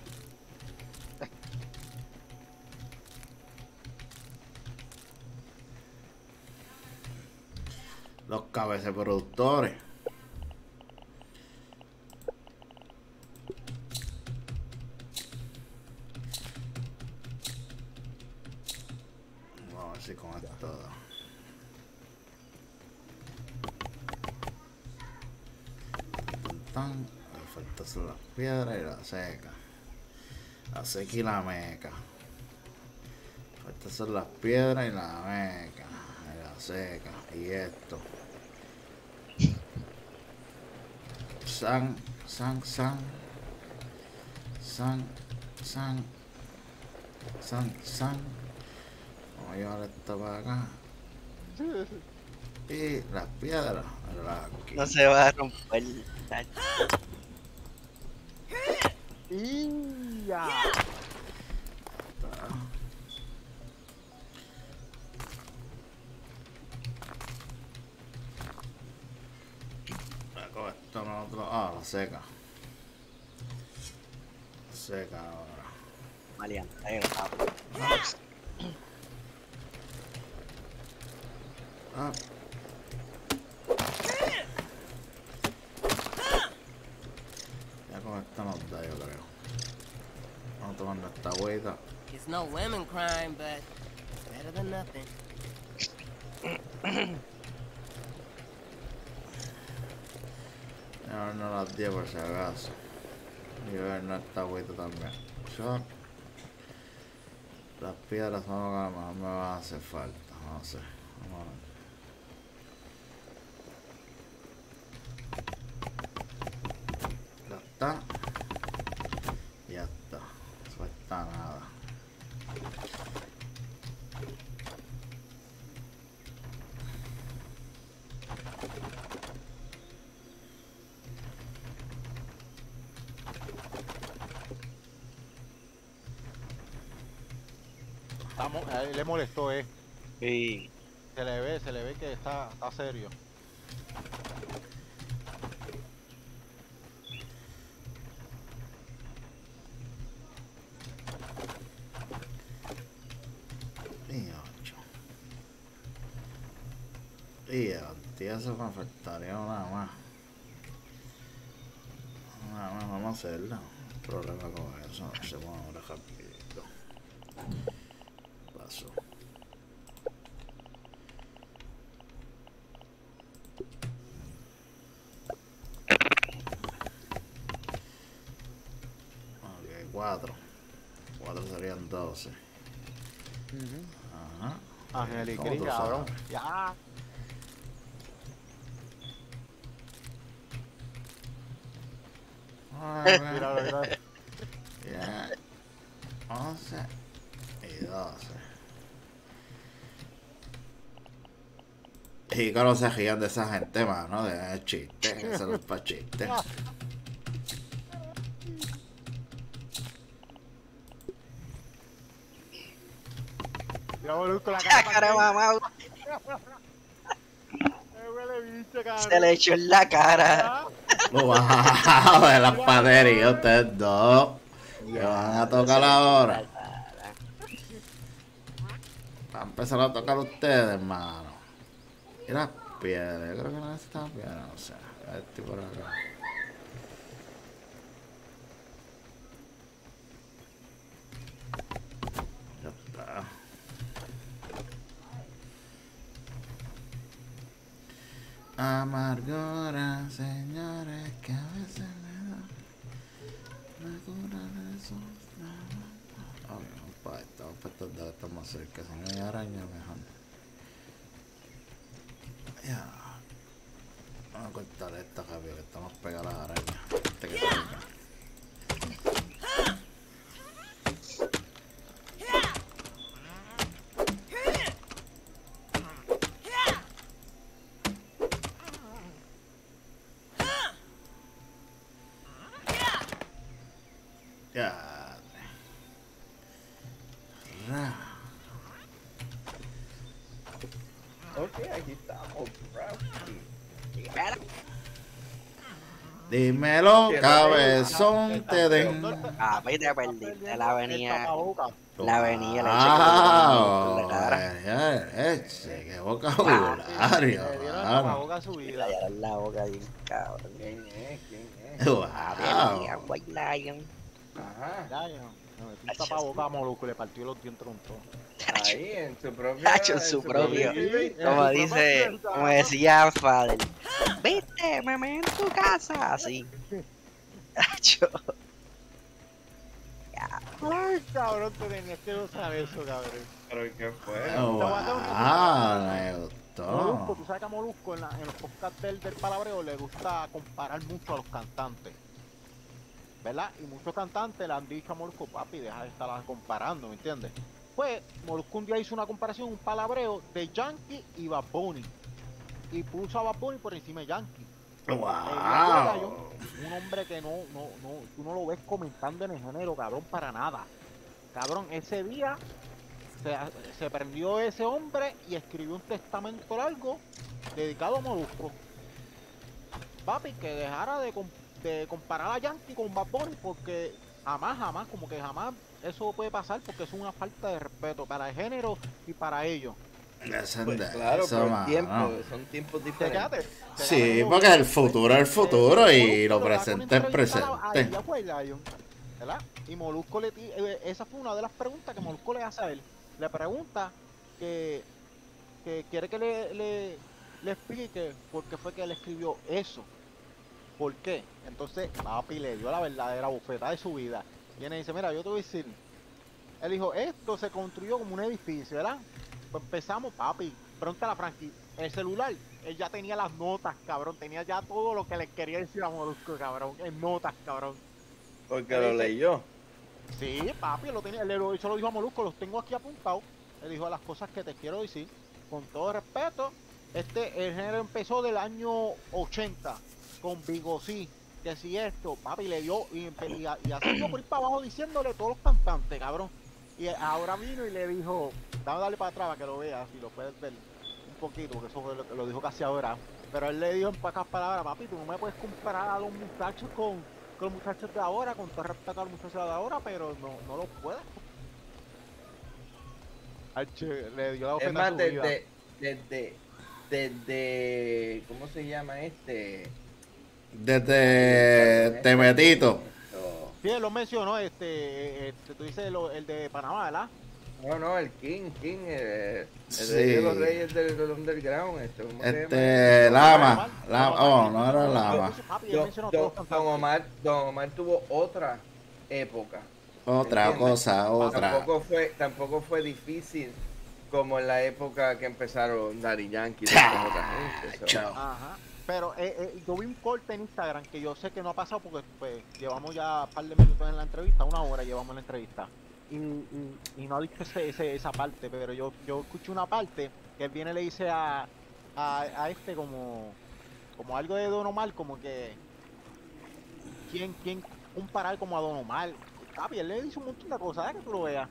Los cabezas productores. Vamos a ver si con esto. Tan, le falta hacer las piedras y la seca. La seca y la meca. Falta hacer las piedras y la meca. Y la seca. Y esto. San, san, san. San, san. San, san. Vamos a llevar esto para acá. Y las piedras. Aquí. No se va a romper. Y ya. Con esto nosotros. Ah, la seca. La seca ahora. Maleanteo, papo. Ah. Ya con esto nos da, yo creo. Vamos tomando esta agüita. It's no lemon crime, but it's better than nothing. Y ahora no las diez por si acaso. Y ver no esta agüita también. Yo, las piedras son lo que a lo mejor me van a hacer falta. No sé. Vamos a ver. Ya está. Ya está. No falta nada. Estamos, a él le molestó, eh. Y Se le ve, se le ve que está, está serio. Y ocho. Y a ti eso me faltaría nada más. Nada más, vamos a hacerla. No hay problema con eso. Hacemos ahora rapidito. Paso. Ok, cuatro. Cuatro serían doce. Ajá. Ángel y ¿Cómo Cris, tú cabrón. sabes? Ya. Nueve, Míralo, míralo. diez, once y doce. Y que no se rían de esa gente, mano, de chistes, eso no es para chistes. Mira, boludo, con la ¡Ah, cara. cara mamá! Eh, huele bicho, cabrón. Se le echó en la cara. Wow, de las paterías, ustedes dos. Que van a tocar ahora. Va a empezar a tocar ustedes, hermano. Y las piedras, yo creo que no necesitan piedras, no sé. Este por acá. Ya está. Amargura, señores, que a veces me da la cura de esos. Ok, vamos para esto, vamos para estos dos, estamos más cerca. Si no hay araña, mejor. Ya. Vamos a cortar esta rápido, que estamos pegados a las arañas. Este que salga. Ya. Ra. Ok, aquí estamos, bro. Dímelo, Que no cabezón, te den. Ah, pues te perdiste la avenida. tapabocas. La avenida, la Ah, chica. cara. leche, qué vocabulario, Le dieron el mano. tapabocas a su vida. Rayaron la boca bien cabrón. ¿Quién es? ¿Quién es? Avenida Wow. White Lion. Ajá. Ya, ya. Me metí un tapabocas a Molusco y le partió los dientes un todo. Ahí, en su propio. Tacho, en su propio. living. Como dice, como decía Fader. Viste, me meé en tu casa. Así. Tacho. Ya. Ay, cabrón, te tenías que usar eso, cabrón. Pero ¿qué fue? Wow, me Molusco, gustó. tú sabes que a Molusco en, la- en los podcasts del, del palabreo le gusta comparar mucho a los cantantes. ¿Verdad? Y muchos cantantes le han dicho a Molusco, papi, deja de estar comparando, ¿me entiendes? Pues Molusco un día hizo una comparación, un palabreo de Yankee y Bad Bunny. Y puso a Bad Bunny por encima de Yankee. Wow. Un hombre que no, no, no, tú no lo ves comentando en el género, cabrón, para nada. Cabrón, ese día se, se prendió ese hombre y escribió un testamento largo dedicado a Molusco. Papi, que dejara de, com- de comparar a Yankee con Bad Bunny porque jamás, jamás, como que jamás eso puede pasar porque es una falta de respeto para el género y para ellos. Eso, Pues de claro, eso, pero el mano. tiempo, son tiempos Te diferentes. quedaste. te Sí, quedaste porque el futuro es el futuro y lo presente es presente. Ahí ya fue Lion, ¿verdad? Y Molusco le ti- eh, esa fue una de las preguntas que Molusco le hace a él. Le pregunta que, que quiere que le, le, le explique por qué fue que él escribió eso. ¿Por qué? Entonces, papi le dio la verdadera bufetada de su vida. Y él le dice, mira, yo te voy a decir. Él dijo, esto se construyó como un edificio, ¿verdad? Pues empezamos, papi. Pregúntale a Frankie. El celular, él ya tenía las notas, cabrón. Tenía ya todo lo que le quería decir a Molusco, cabrón. En notas, cabrón. Porque Él lo dice- leyó. Sí, papi, lo tenía, él lo, eso lo dijo a Molusco, los tengo aquí apuntados. Él dijo las cosas que te quiero decir, con todo respeto. Este, el género empezó del año ochenta, con Bigosí, que si esto, papi, le dio, y, empe- y, a- y así fue por ir para abajo diciéndole todos los cantantes, cabrón. Y ahora vino y le dijo, dame darle para atrás para que lo veas, si lo puedes ver un poquito, porque eso fue lo, lo dijo casi ahora. Pero él le dijo en pocas palabras, papi, tú no me puedes comparar a los muchachos con, con los muchachos de ahora, con todo respeto a los muchachos de ahora, pero no, no lo puedes. Ay, che, le dio la Es ofensa a más, su vida. desde, desde, desde, ¿cómo se llama este? Desde Temetito. Esto. Sí, él lo mencionó, este, este tú dices lo- el de Panamá, ¿verdad? No, no, el King, King, el, el Sí. rey de los reyes del, del underground, este, ¿cómo se llama? Este, Lama. Lama. Oh, no era Lama. Papi, él Don, mencionó Don- todos los Don cantantes. Omar, Don Omar tuvo otra época. Otra ¿Entiendes? cosa, otra. Tampoco fue, tampoco fue difícil como en la época que empezaron Daddy Yankee y toda otra gente. so. Chao. Ajá. Pero eh, eh, yo vi un corte en Instagram que yo sé que no ha pasado porque pues, llevamos ya un par de minutos en la entrevista, una hora llevamos en la entrevista. Y, y, y no ha dicho ese, ese- esa parte, pero yo, yo escuché una parte que él viene y le dice a, a, a este como, como algo de Don Omar, como que ¿quién, quién comparar como a Don Omar? Papi, él le dice un montón de cosas, ¿sabes? Que tú lo veas.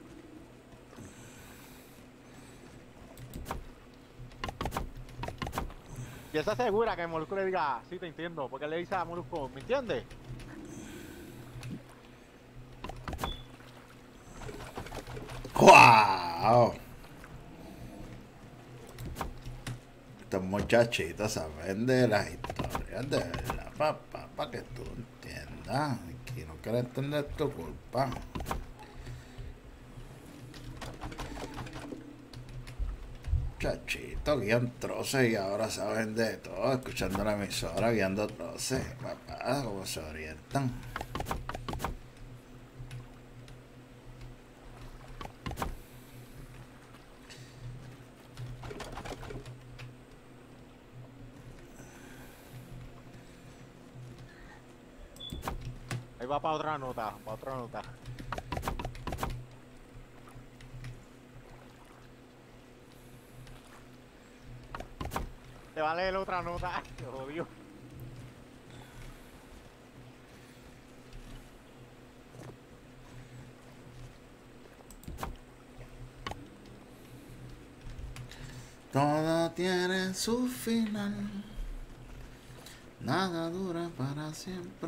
Y esa segura que Molusco le diga, sí te entiendo, porque él le dice a Molusco, ¿me entiendes? ¡Wow! Estos muchachitos saben de las historias de verdad, papá, para que tú entiendas. Y no quieres entender tu culpa. Muchachitos guían troces y ahora saben de todo, escuchando la emisora, guiando troces. Papá, cómo se orientan. Ahí va para otra nota, para otra nota. Te va a leer otra nota, te odio. Todo tiene su final. Nada dura para siempre.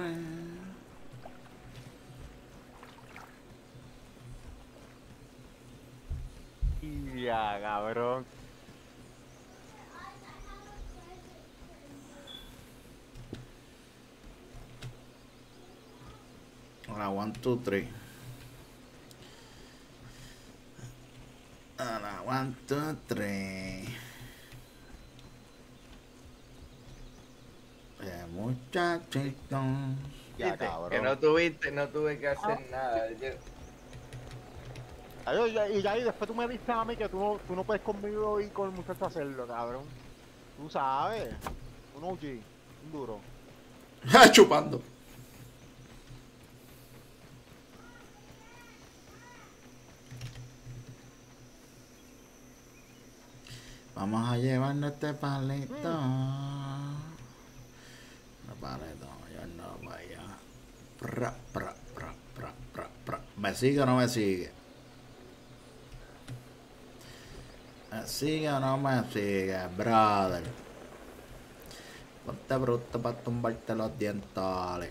Ya, cabrón. Ahora, one, two, three. Ahora, one, two, three. Eh, muchachito. Ya, ¿Viste? cabrón. Que no tuviste, no tuve que hacer nada. Yo- Ay, y, y ya, y después tú me dices a mí que tú no, tú no puedes conmigo y con el muchacho hacerlo, cabrón. Tú sabes. Un O G, un duro. Chupando. Vamos a llevarnos este palito. No palito, yo no vaya. Pra, pra, pra, pra, pra, pra. ¿Me sigue o no me sigue? ¿Me sigue o no me sigue, brother? Ponte bruto para tumbarte los dientales.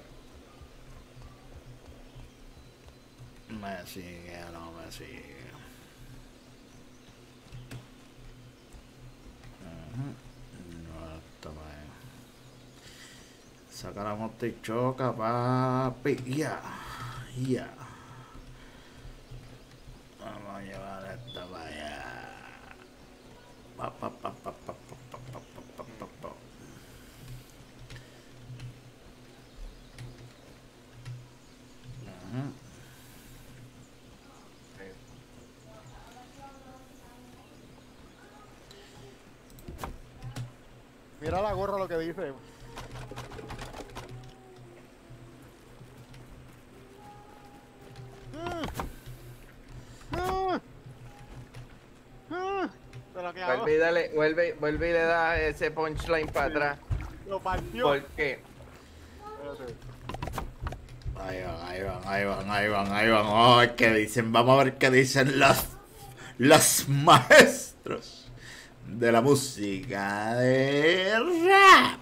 ¿Me sigue o no me sigue? No, esto va a... Saca la moto y choca, papi. Ya, ya. Vamos a llevar esta para allá. Pa, pa, pa, pa, pa, pa, pa, pa, pa, pa, pa. Ujú. Mira la gorra lo que dice. Pero que hago, Vuelve y dale, vuelve, vuelve y le da ese punchline para atrás. lo partió. ¿Por qué? Espérate. Ahí van, ahí van, ahí van, ahí van, ahí van. Oh, ¿qué dicen? Vamos a ver qué dicen los, los maestros de la música de rap.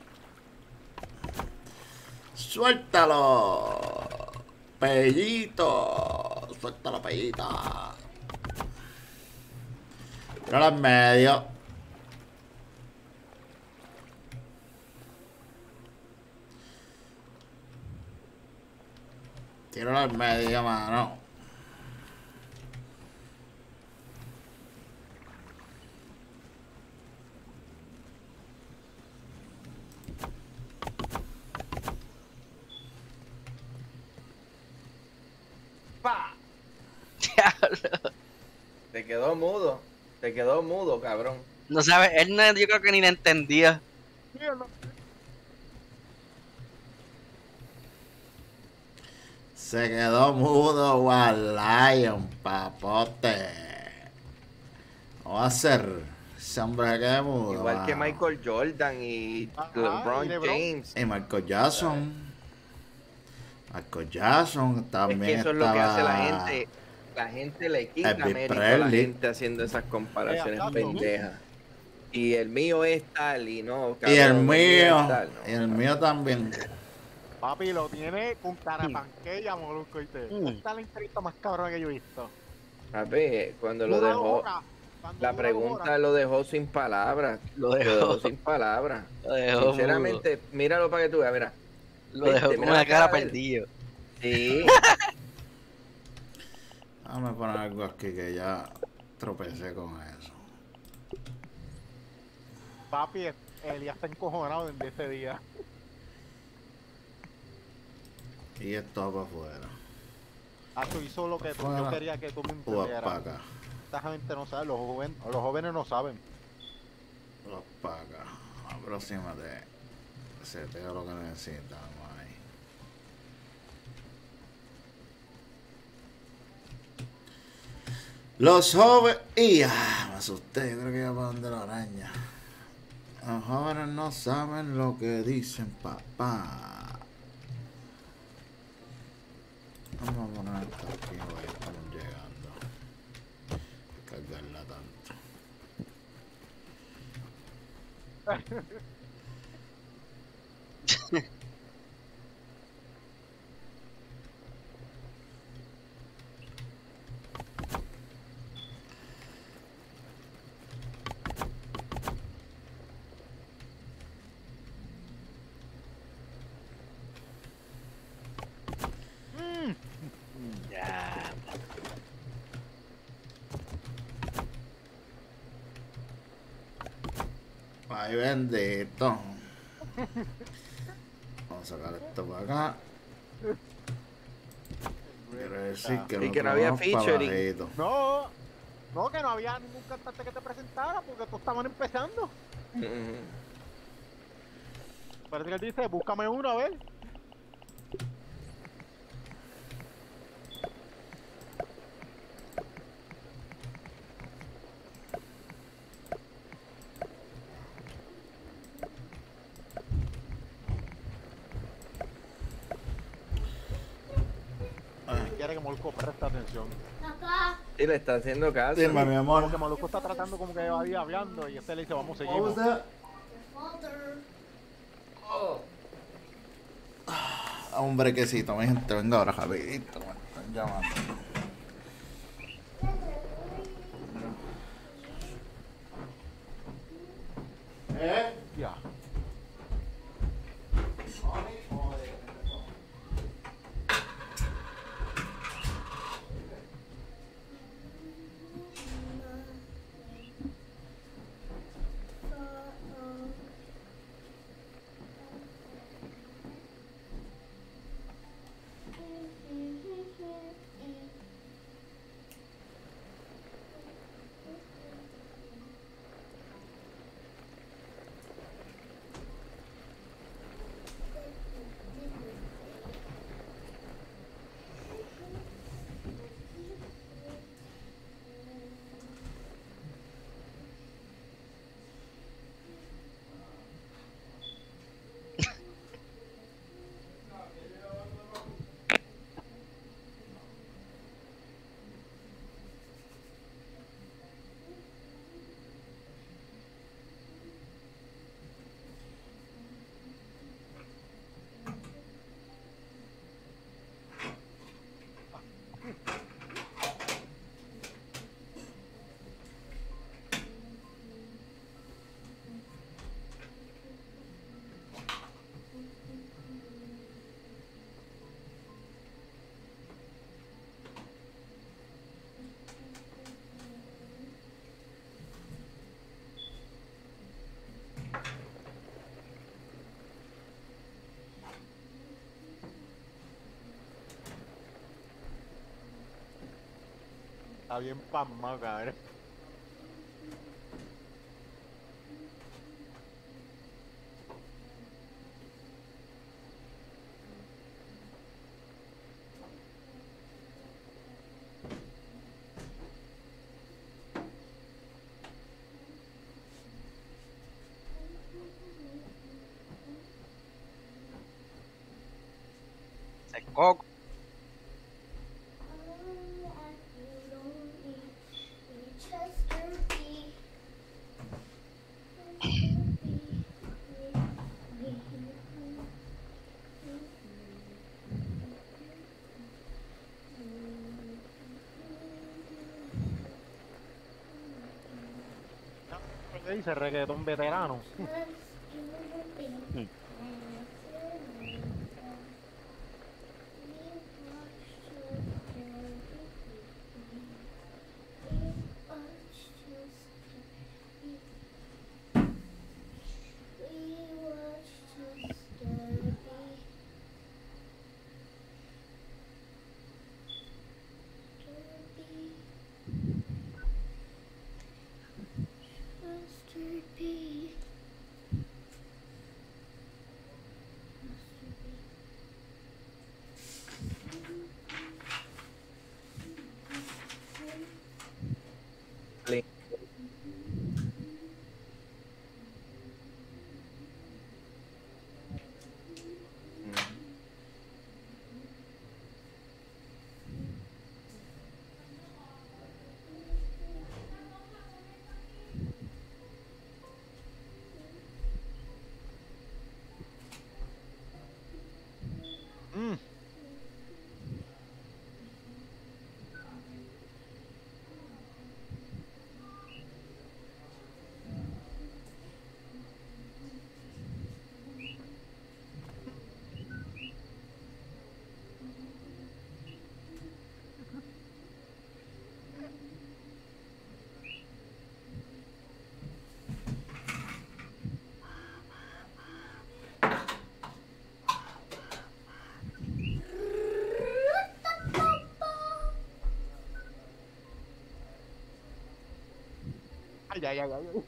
Suéltalo, Pellito. Suéltalo, Pellita. Tíralo en medio. Tíralo en medio, mano. ¡Pa! Diablo. Te quedó mudo. Te quedó mudo, cabrón. No sabes, él no, yo creo que ni le entendía. Se quedó mudo, Lion, papote. ¿Cómo va a ser? Ese hombre se quedó mudo. Igual que mano. Michael Jordan y Ajá, LeBron y LeBron. James. Y Michael Jackson. Michael Jackson también Es que eso es lo que estaba- hace la gente. La gente le quita Elvis mérito a la Presley. gente haciendo esas comparaciones Eh, pendejas. Y el mío es tal y no, Y el cabrón, mío. es tal, no. Y el mío también. Papi lo tiene con cara de panqueya, molusco, ¿viste? Mm. Esta es la entrevista más cabrona que yo he visto. A ver, cuando lo Dura dejó, dos horas, cuando la dura dos pregunta horas. lo dejó sin palabras. Lo Lo dejó. dejó sin palabras. Lo dejó Sinceramente, míralo para que tú veas, mira. Lo dejó Viste, con mira una la cara cara de él. perdido. Sí. Déjame poner algo aquí que ya tropecé con eso. Papi, Elías está encojonado desde ese día. Y esto va para afuera. Hacho hizo lo que Fuera. yo quería que tú me O vas para entendieras. acá. Esta gente no sabe, los jóvenes, los jóvenes no saben. O vas para acá. Aproxímate. Se te da lo que necesitamos ahí. Los jóvenes. Y ah, me asusté, yo creo que iba para donde la araña. Los jóvenes no saben lo que dicen, papá. Vamos a poner esto aquí, voy a estar llegando. Cargarla tanto. Ay, bendito. Vamos a sacar esto para acá. Quiere decir que Y que no había nosotros vamos para featuring. bajito. No, no, que no había ningún cantante que te presentara porque todos estaban empezando. Ujú. Parece que él dice, búscame uno, a ver. Quiere que Molusco preste atención. Papá. Y le está haciendo caso. Dime, mi amor. Porque Molusco está tratando como que va ahí hablando y este le dice, vamos, What seguimos. was that? Father. A un brequecito, mi gente. Venga ahora, rapidito. Me están llamando. ¿Eh? Ya. Está bien pasmado, cabrón. Se coco. ¿Qué dice? Reggaetón veterano. Mm. ay, ay, ay.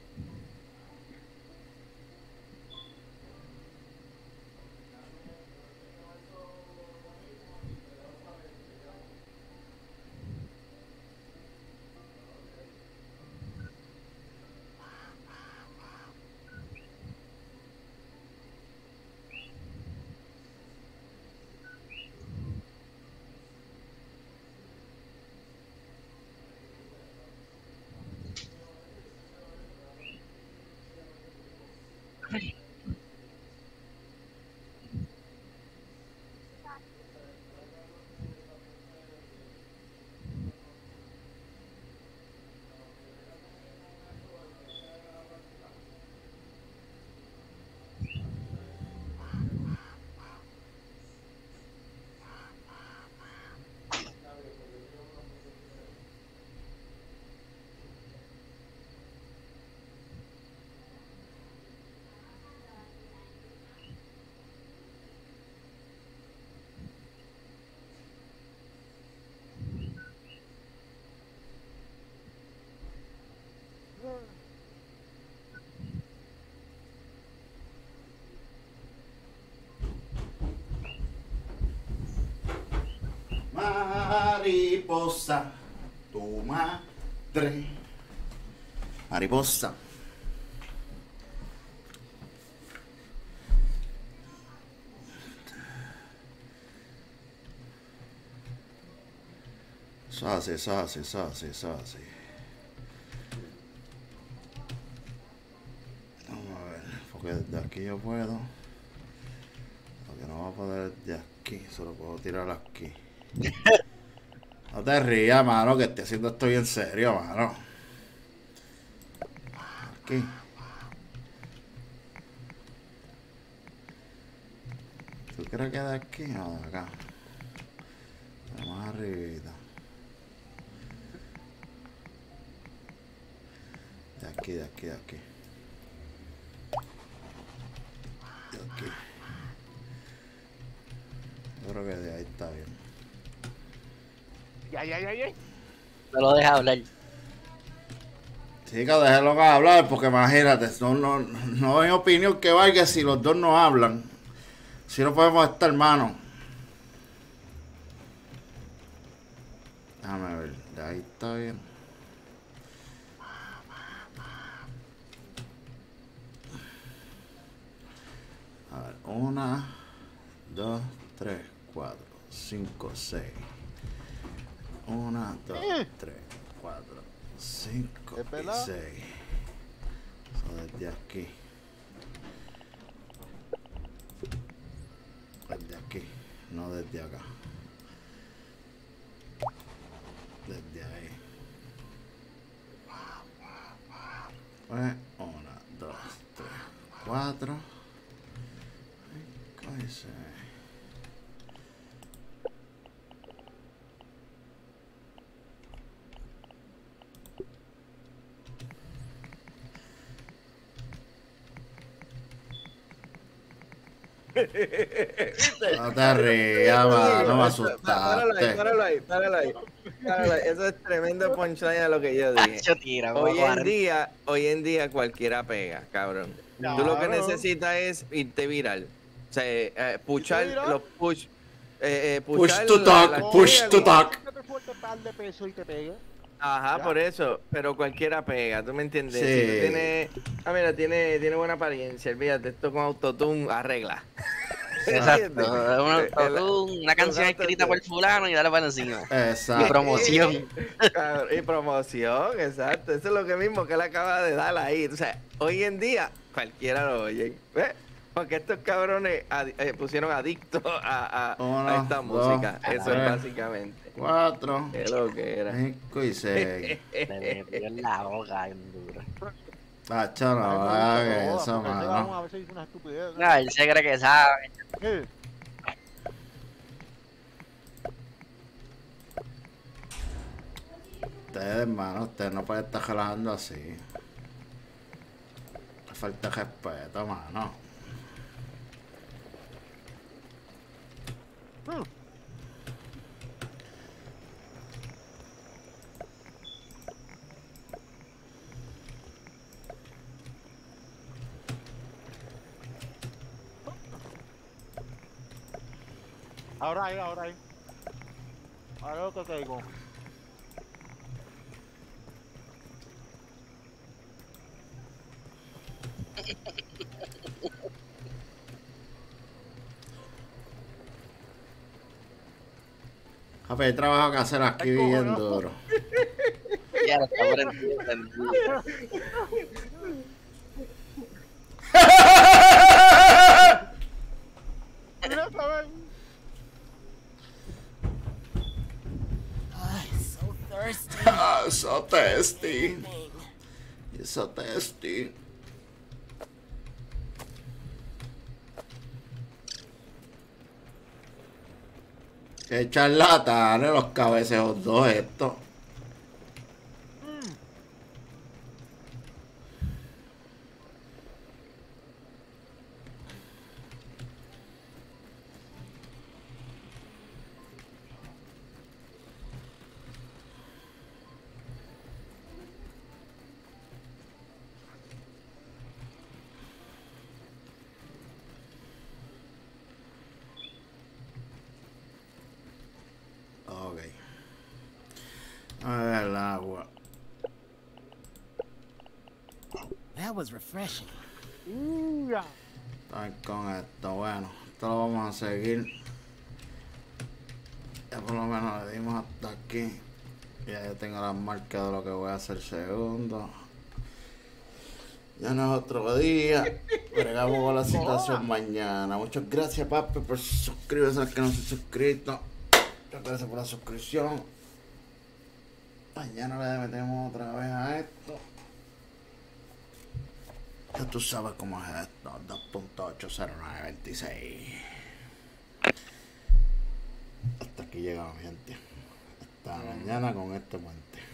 Mariposa, tu madre. Mariposa. Eso así, eso así, eso así, eso así. Vamos a ver, porque desde aquí yo puedo. Porque no voy a poder desde aquí, solo puedo tirar aquí. No te rías, mano, que estoy haciendo esto bien serio, mano. Aquí. ¿Tú crees que de aquí o de acá? Más arribita. De aquí, de aquí, de aquí. De aquí. Yo creo que de ahí está bien. Ay, ay, ay, ay. No lo deja hablar. Chica, déjelo hablar, porque imagínate, no, no, no hay opinión que valga si los dos no hablan. Si no podemos estar, hermano. Déjame ver, de ahí está bien. A ver, una, dos, tres, cuatro, cinco, seis. Una, dos, tres, cuatro, cinco y seis. Eso desde aquí. Desde aquí, no desde acá. Desde ahí. Pues, una, dos, tres, cuatro. Cinco y seis. No te rías, mano, me asustaste. Páralo ahí, páralo ahí, páralo ahí. Páralo ahí. Eso es tremendo punchline a lo que yo dije. Yo tira, Hoy vamos a en día, hoy en día cualquiera pega, cabrón. Tú lo que Claro. necesitas es irte viral. O sea, eh, puchar viral? los push. Eh, eh, Push puchar to la- talk, la- push to talk. Que te suelte un par de pesos y te pegue. Ajá, Ya. por eso, pero cualquiera pega, ¿tú me entiendes? Sí. Si tú tienes, ah, mira, tiene, tiene buena apariencia, olvídate, esto con autotune arregla. Exacto. Una, Eh, el- una canción exacto, escrita por fulano y dale para encima. Y Exacto. promoción. Cabrón, y promoción, exacto, eso es lo que mismo que él acaba de dar ahí. O sea, hoy en día cualquiera lo oye, ¿ves? Porque estos cabrones adi- eh, pusieron adictos a, a, Uno, a esta dos, música, eso tres. es básicamente. Cuatro, Es lo que era. cinco y seis. Me metió en la boca bien duro. Tacho, no hagas eso, mano. A veces dice una estupidez. No, él se cree que sabe. Eh, Ustedes, hermano, ustedes no pueden estar relajando así. Falta de respeto, mano. Ahora ahí, ahora ahí. Ahora lo que te digo. Jefe, hay trabajo que hacer aquí Ay, coño. bien duro. Ya lo está prendido, prendido. Mira esta vez. Ah, so thirsty. Ah, so tasty. Thing. You're so tasty. Qué charlatanes los cabeceos dos estos. Ok. A ver el agua. That was refreshing. Ya. Ay, con esto, bueno, esto lo vamos a seguir. Ya por lo menos le dimos hasta aquí. Ya yo tengo las marcas de lo que voy a hacer segundo. Ya no es otro día. Bregamos con la situación mañana. Muchas gracias, papi, por suscribirse al que no se ha suscrito. Muchas gracias por la suscripción. Mañana le metemos otra vez a esto. Ya tú sabes cómo es esto. dos punto ocho cero nueve veintiséis. Hasta aquí llegamos, gente. Hasta mañana con este puente.